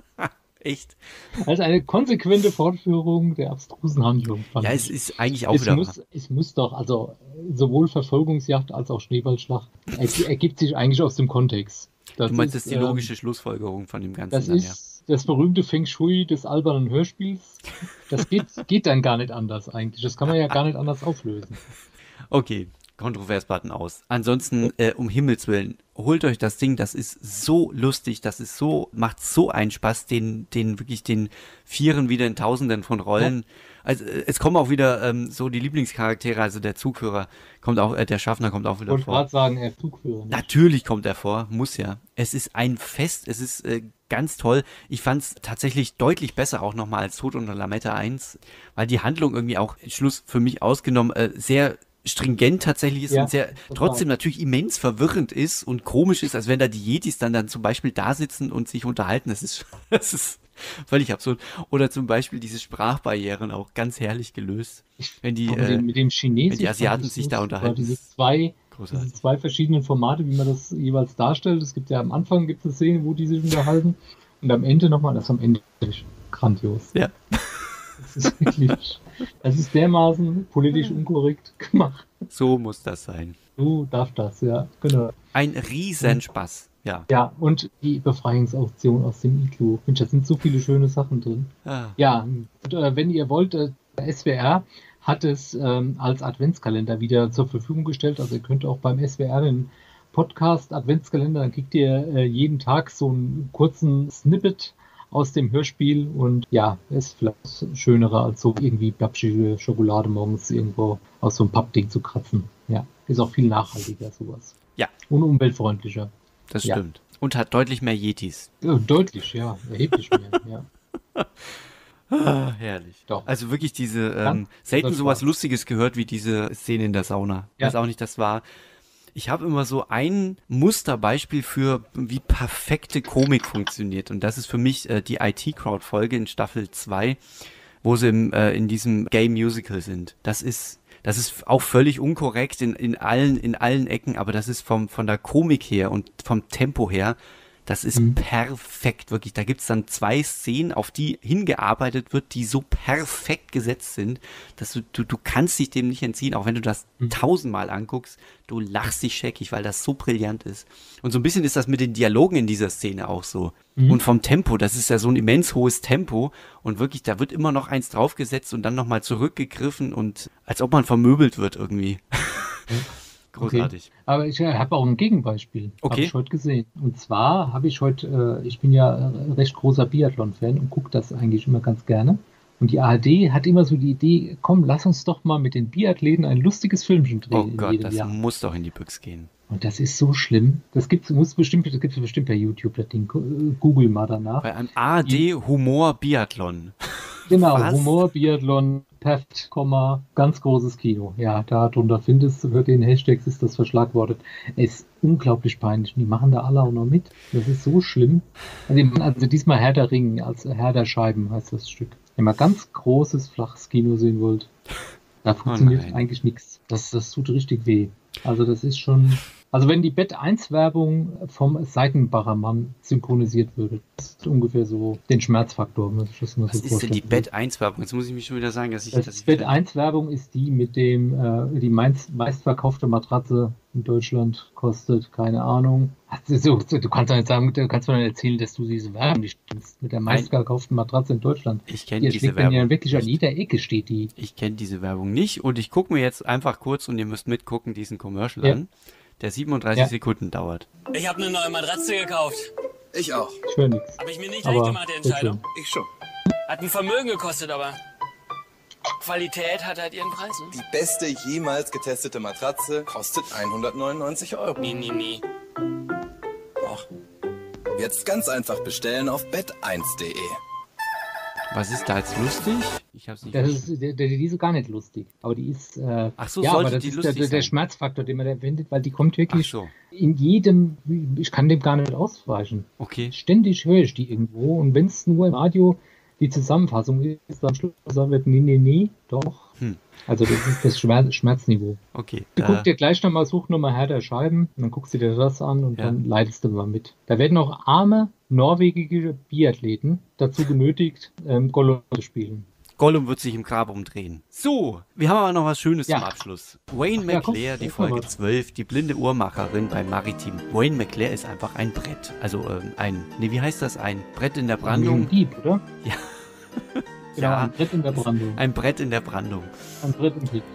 Echt? Also eine konsequente Fortführung der abstrusen Handlung. Ja, es ich. ist eigentlich auch es wieder... Muss, es muss doch, also sowohl Verfolgungsjagd als auch Schneeballschlacht, es ergibt sich eigentlich aus dem Kontext. Das du meinst, ist, das ist die logische ähm, Schlussfolgerung von dem Ganzen? Das dann, ist ja. das berühmte Feng Shui des albernen Hörspiels. Das geht, geht dann gar nicht anders eigentlich. Das kann man ja gar nicht anders auflösen. Okay, Kontrovers-Button aus. Ansonsten, äh, um Himmels Willen, holt euch das Ding, das ist so lustig, das ist so, macht so einen Spaß, den, den wirklich den Vieren wieder in Tausenden von Rollen. Ja. Also es kommen auch wieder ähm, so die Lieblingscharaktere, also der Zugführer kommt auch, äh, der Schaffner kommt auch wieder vor. Ich wollte gerade sagen, er Zugführer. Nicht? Natürlich kommt er vor, muss ja. Es ist ein Fest, es ist äh, ganz toll. Ich fand es tatsächlich deutlich besser auch nochmal als Tod unter Lametta eins, weil die Handlung irgendwie auch, Schluss für mich ausgenommen, äh, sehr stringent tatsächlich ist ja, und sehr total. Trotzdem natürlich immens verwirrend ist und komisch ist, als wenn da die Yetis dann, dann zum Beispiel da sitzen und sich unterhalten. Das ist, das ist völlig absurd. Oder zum Beispiel diese Sprachbarrieren auch ganz herrlich gelöst. Wenn die, mit dem, äh, mit dem Chinesisch, wenn die Asiaten sich da unterhalten. Diese zwei, diese zwei verschiedenen Formate, wie man das jeweils darstellt. Es gibt ja am Anfang gibt es Szenen, wo die sich unterhalten und am Ende nochmal, das ist am Ende grandios. Ja. Das ist wirklich, das ist dermaßen politisch unkorrekt gemacht. So muss das sein. So darf das, ja, genau. Ein Riesenspaß, ja. Ja, und die Befreiungsauktion aus dem Iglu. Mensch, da sind so viele schöne Sachen drin. Ah. Ja, und, äh, wenn ihr wollt, äh, der S W R hat es ähm, als Adventskalender wieder zur Verfügung gestellt. Also ihr könnt auch beim S W R den Podcast Adventskalender, dann kriegt ihr äh, jeden Tag so einen kurzen Snippet aus dem Hörspiel und ja, ist vielleicht schönerer als so irgendwie babschige Schokolade morgens irgendwo aus so einem Pappding zu kratzen. Ja, ist auch viel nachhaltiger sowas. Ja. Und umweltfreundlicher. Das stimmt. Ja. Und hat deutlich mehr Yetis. Ja, deutlich, ja. Erheblich mehr, ja. Ah, herrlich. Doch. Also wirklich diese, ähm, selten sowas Spaß. Lustiges gehört wie diese Szene in der Sauna. Ich ja. weiß auch nicht, das war... Ich habe immer so ein Musterbeispiel für, wie perfekte Komik funktioniert. Und das ist für mich äh, die I T-Crowd-Folge in Staffel zwei, wo sie im, äh, in diesem Gay-Musical sind. Das ist, das ist auch völlig unkorrekt in, in, allen, in allen Ecken, aber das ist vom, von der Komik her und vom Tempo her, das ist mhm. perfekt, wirklich. Da gibt's dann zwei Szenen, auf die hingearbeitet wird, die so perfekt gesetzt sind, dass du, du, du kannst dich dem nicht entziehen, auch wenn du das mhm. tausendmal anguckst, du lachst dich scheckig, weil das so brillant ist. Und so ein bisschen ist das mit den Dialogen in dieser Szene auch so. Mhm. Und vom Tempo, das ist ja so ein immens hohes Tempo und wirklich, da wird immer noch eins draufgesetzt und dann nochmal zurückgegriffen und als ob man vermöbelt wird irgendwie. Mhm. Großartig. Okay. Aber ich äh, habe auch ein Gegenbeispiel. Okay. Habe ich heute gesehen. Und zwar habe ich heute, äh, ich bin ja äh, recht großer Biathlon-Fan und gucke das eigentlich immer ganz gerne. Und die A R D hat immer so die Idee, komm, lass uns doch mal mit den Biathleten ein lustiges Filmchen drehen Oh in Gott, jedem das Jahr. muss doch in die Büchse gehen. Und das ist so schlimm. Das gibt's, muss bestimmt, das gibt's bestimmt bei YouTube, das Ding. Google mal danach. Bei einem A R D-Humor-Biathlon. Genau, Was? Humor, Biathlon, Perfekt, Komma, ganz großes Kino. Ja, da drunter findest du, für den Hashtags ist das verschlagwortet. Es ist unglaublich peinlich. Und die machen da alle auch noch mit. Das ist so schlimm. Also, also diesmal Herr der Ringe, als Herr der Scheiben heißt das Stück. Wenn ihr mal ganz großes, flaches Kino sehen wollt, da funktioniert nein. eigentlich nichts. Das, das tut richtig weh. Also das ist schon... Also wenn die Bett eins Werbung vom Seitenbacher Mann synchronisiert würde, das ist ungefähr so den Schmerzfaktor, muss ich das mal Was so ist denn die vorstellen. Bett eins Werbung? Jetzt muss ich mich schon wieder sagen, dass ich Das dass ich Bett wieder- eins Werbung ist die mit dem, äh, die meist, meistverkaufte Matratze in Deutschland kostet, keine Ahnung. Also, so, du kannst doch nicht sagen, du kannst mir nicht erzählen, dass du diese Werbung nicht kennst, mit der meistverkauften Matratze in Deutschland. Ich kenne Die diese erschlägt, wenn ja Werbung. wirklich an nicht. jeder Ecke steht die. Ich kenne diese Werbung nicht und ich gucke mir jetzt einfach kurz und ihr müsst mitgucken diesen Commercial Ja. an, der siebenunddreißig Ja. Sekunden dauert. Ich habe eine neue Matratze gekauft. Ich auch. Ich höre nichts. Habe ich mir nicht Aber leicht gemacht, die Entscheidung. Ich schon. Hat ein Vermögen gekostet, aber Qualität hat halt ihren Preis. Ne? Die beste jemals getestete Matratze kostet hundertneunundneunzig Euro. Nee, nee, nee. Och. Jetzt ganz einfach bestellen auf bett eins punkt de. Was ist da jetzt lustig? Ich hab's nicht Das verstanden. ist, der, der, die ist gar nicht lustig. Aber die ist. Äh, Ach so, ja, sollte aber das die ist lustig der, der, der sein? Schmerzfaktor, den man da findet, weil die kommt Ach wirklich so, in jedem. Ich kann dem gar nicht ausweichen. okay. Ständig höre ich die irgendwo und wenn es nur im Radio die Zusammenfassung ist, am Schluss wird nee, nee, nee, doch. Hm. Also das ist das Schmerz, Schmerzniveau. Okay. Du Äh, guckst dir gleich nochmal, such nochmal Herr der Scheiben und dann guckst du dir das an und Ja. dann leidest du mal mit. Da werden auch arme norwegische Biathleten dazu genötigt, ähm, Gollum zu spielen. Gollum wird sich im Grab umdrehen. So, wir haben aber noch was Schönes Ja. zum Abschluss. Wayne Ach ja, komm, McClare, die sag mal Folge was. zwölf, die blinde Uhrmacherin beim Maritim. Wayne McClare ist einfach ein Brett. Also ähm, ein, nee, wie heißt das? Ein Brett in der Brandung. Ein Dieb, oder? Ja. Genau, Ja. ein Brett in der Brandung. Ein Brett in der Brandung. Ein Brett im Krieg.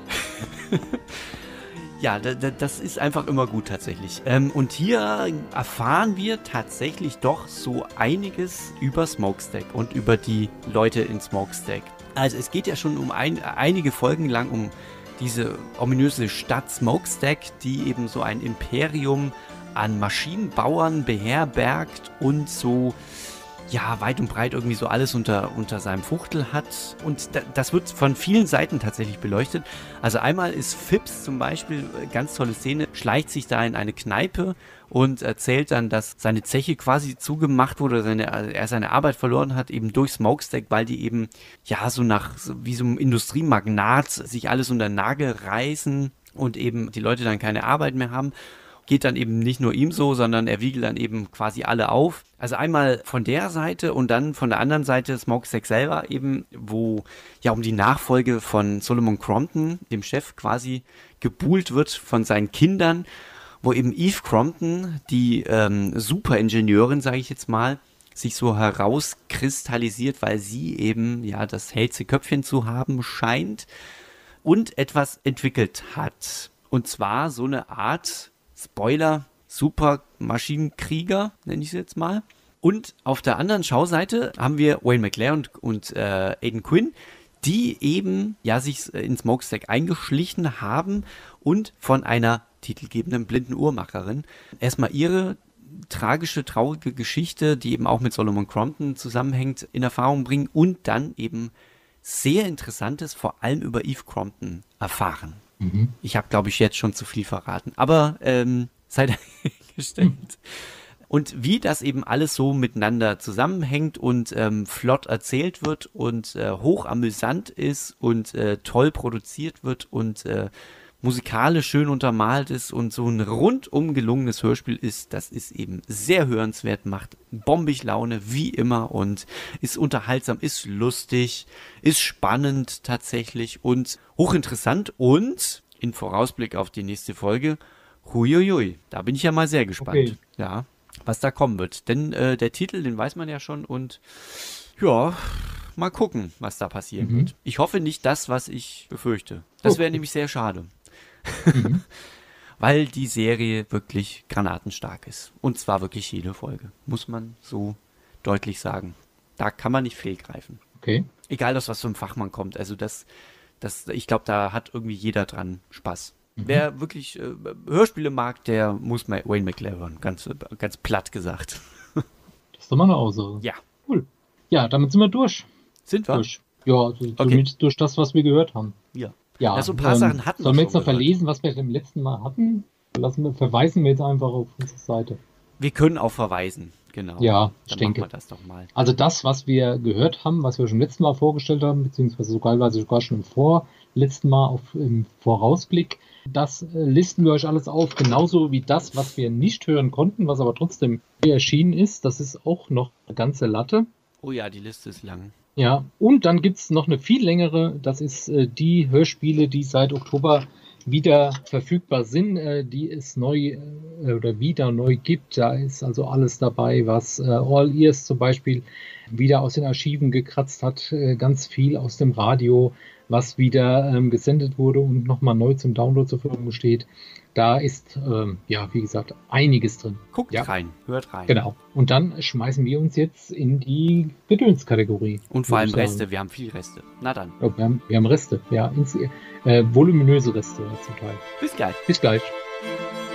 Ja, da, da, das ist einfach immer gut tatsächlich. Ähm, und hier erfahren wir tatsächlich doch so einiges über Smokestack und über die Leute in Smokestack. Also es geht ja schon um ein, einige Folgen lang um diese ominöse Stadt Smokestack, die eben so ein Imperium an Maschinenbauern beherbergt und so ja, weit und breit irgendwie so alles unter, unter seinem Fuchtel hat. Und da, das wird von vielen Seiten tatsächlich beleuchtet. Also einmal ist Phipps zum Beispiel, äh, ganz tolle Szene, schleicht sich da in eine Kneipe und erzählt dann, dass seine Zeche quasi zugemacht wurde, seine, also er seine Arbeit verloren hat, eben durch Smokestack, weil die eben, ja, so nach, so wie so einem Industriemagnat sich alles unter den Nagel reißen und eben die Leute dann keine Arbeit mehr haben. Geht dann eben nicht nur ihm so, sondern er wiegelt dann eben quasi alle auf. Also einmal von der Seite und dann von der anderen Seite Smokestack selber eben, wo ja um die Nachfolge von Solomon Crompton, dem Chef, quasi gebuhlt wird von seinen Kindern, wo eben Eve Crompton, die ähm, Superingenieurin, sage ich jetzt mal, sich so herauskristallisiert, weil sie eben ja das hellste Köpfchen zu haben scheint und etwas entwickelt hat. Und zwar so eine Art Spoiler, Super Maschinenkrieger, nenne ich es jetzt mal. Und auf der anderen Schauseite haben wir Wayne McClare und, und äh, Aidan Quinn, die eben ja sich in Smokestack eingeschlichen haben und von einer titelgebenden blinden Uhrmacherin erstmal ihre tragische, traurige Geschichte, die eben auch mit Solomon Crompton zusammenhängt, in Erfahrung bringen und dann eben sehr Interessantes, vor allem über Eve Crompton, erfahren. Mhm. Ich habe, glaube ich, jetzt schon zu viel verraten. Aber ähm, sei dahingestellt. Mhm. Und wie das eben alles so miteinander zusammenhängt und ähm, flott erzählt wird und äh, hoch amüsant ist und äh, toll produziert wird und äh, musikalisch schön untermalt ist und so ein rundum gelungenes Hörspiel ist, das ist eben sehr hörenswert, macht bombig Laune, wie immer, und ist unterhaltsam, ist lustig, ist spannend tatsächlich und hochinteressant und in Vorausblick auf die nächste Folge, huiuiui, da bin ich ja mal sehr gespannt, Okay. ja, was da kommen wird. Denn äh, der Titel, den weiß man ja schon und ja, mal gucken, was da passieren Mhm. wird. Ich hoffe nicht das, was ich befürchte. Das wäre Okay. nämlich sehr schade. Mhm. weil die Serie wirklich granatenstark ist. Und zwar wirklich jede Folge, muss man so deutlich sagen. Da kann man nicht fehlgreifen. Okay. Egal, aus was für einem Fachmann kommt. Also das, das, ich glaube, da hat irgendwie jeder dran Spaß. Mhm. Wer wirklich äh, Hörspiele mag, der muss mal Wayne McClare hören. Ganz, ganz platt gesagt. Das ist doch mal eine Aussage. Ja. Cool. Ja, damit sind wir durch. Sind wir? Durch. Ja, also Okay. zumindest durch das, was wir gehört haben. Ja. Ja, Ja, so ein paar ähm, Sachen hatten wir Sollen wir schon jetzt noch gehört. verlesen, was wir im letzten Mal hatten? Lassen wir, verweisen wir jetzt einfach auf unsere Seite. Wir können auch verweisen, genau. Ja, ich Dann denke. machen wir das doch mal. Also das, was wir gehört haben, was wir schon letzten Mal vorgestellt haben, beziehungsweise sogar, sogar schon im vorletzten Mal auf, im Vorausblick, das äh, listen wir euch alles auf, genauso wie das, was wir nicht hören konnten, was aber trotzdem erschienen ist. Das ist auch noch eine ganze Latte. Oh ja, die Liste ist lang. Ja, und dann gibt es noch eine viel längere, das ist äh, die Hörspiele, die seit Oktober wieder verfügbar sind, äh, die es neu äh, oder wieder neu gibt. Da ist also alles dabei, was äh, All Ears zum Beispiel wieder aus den Archiven gekratzt hat, äh, ganz viel aus dem Radio, was wieder ähm, gesendet wurde und nochmal neu zum Download zur Verfügung steht. Da ist, ähm, ja, wie gesagt, einiges drin. Guckt Ja. rein, hört rein. Genau. Und dann schmeißen wir uns jetzt in die Gedönskategorie. Und vor würde allem ich sagen. Reste, wir haben viel Reste. Na dann, Oh, wir, haben, wir haben Reste, ja, ins, äh, voluminöse Reste zum Teil. bis gleich. Bis gleich.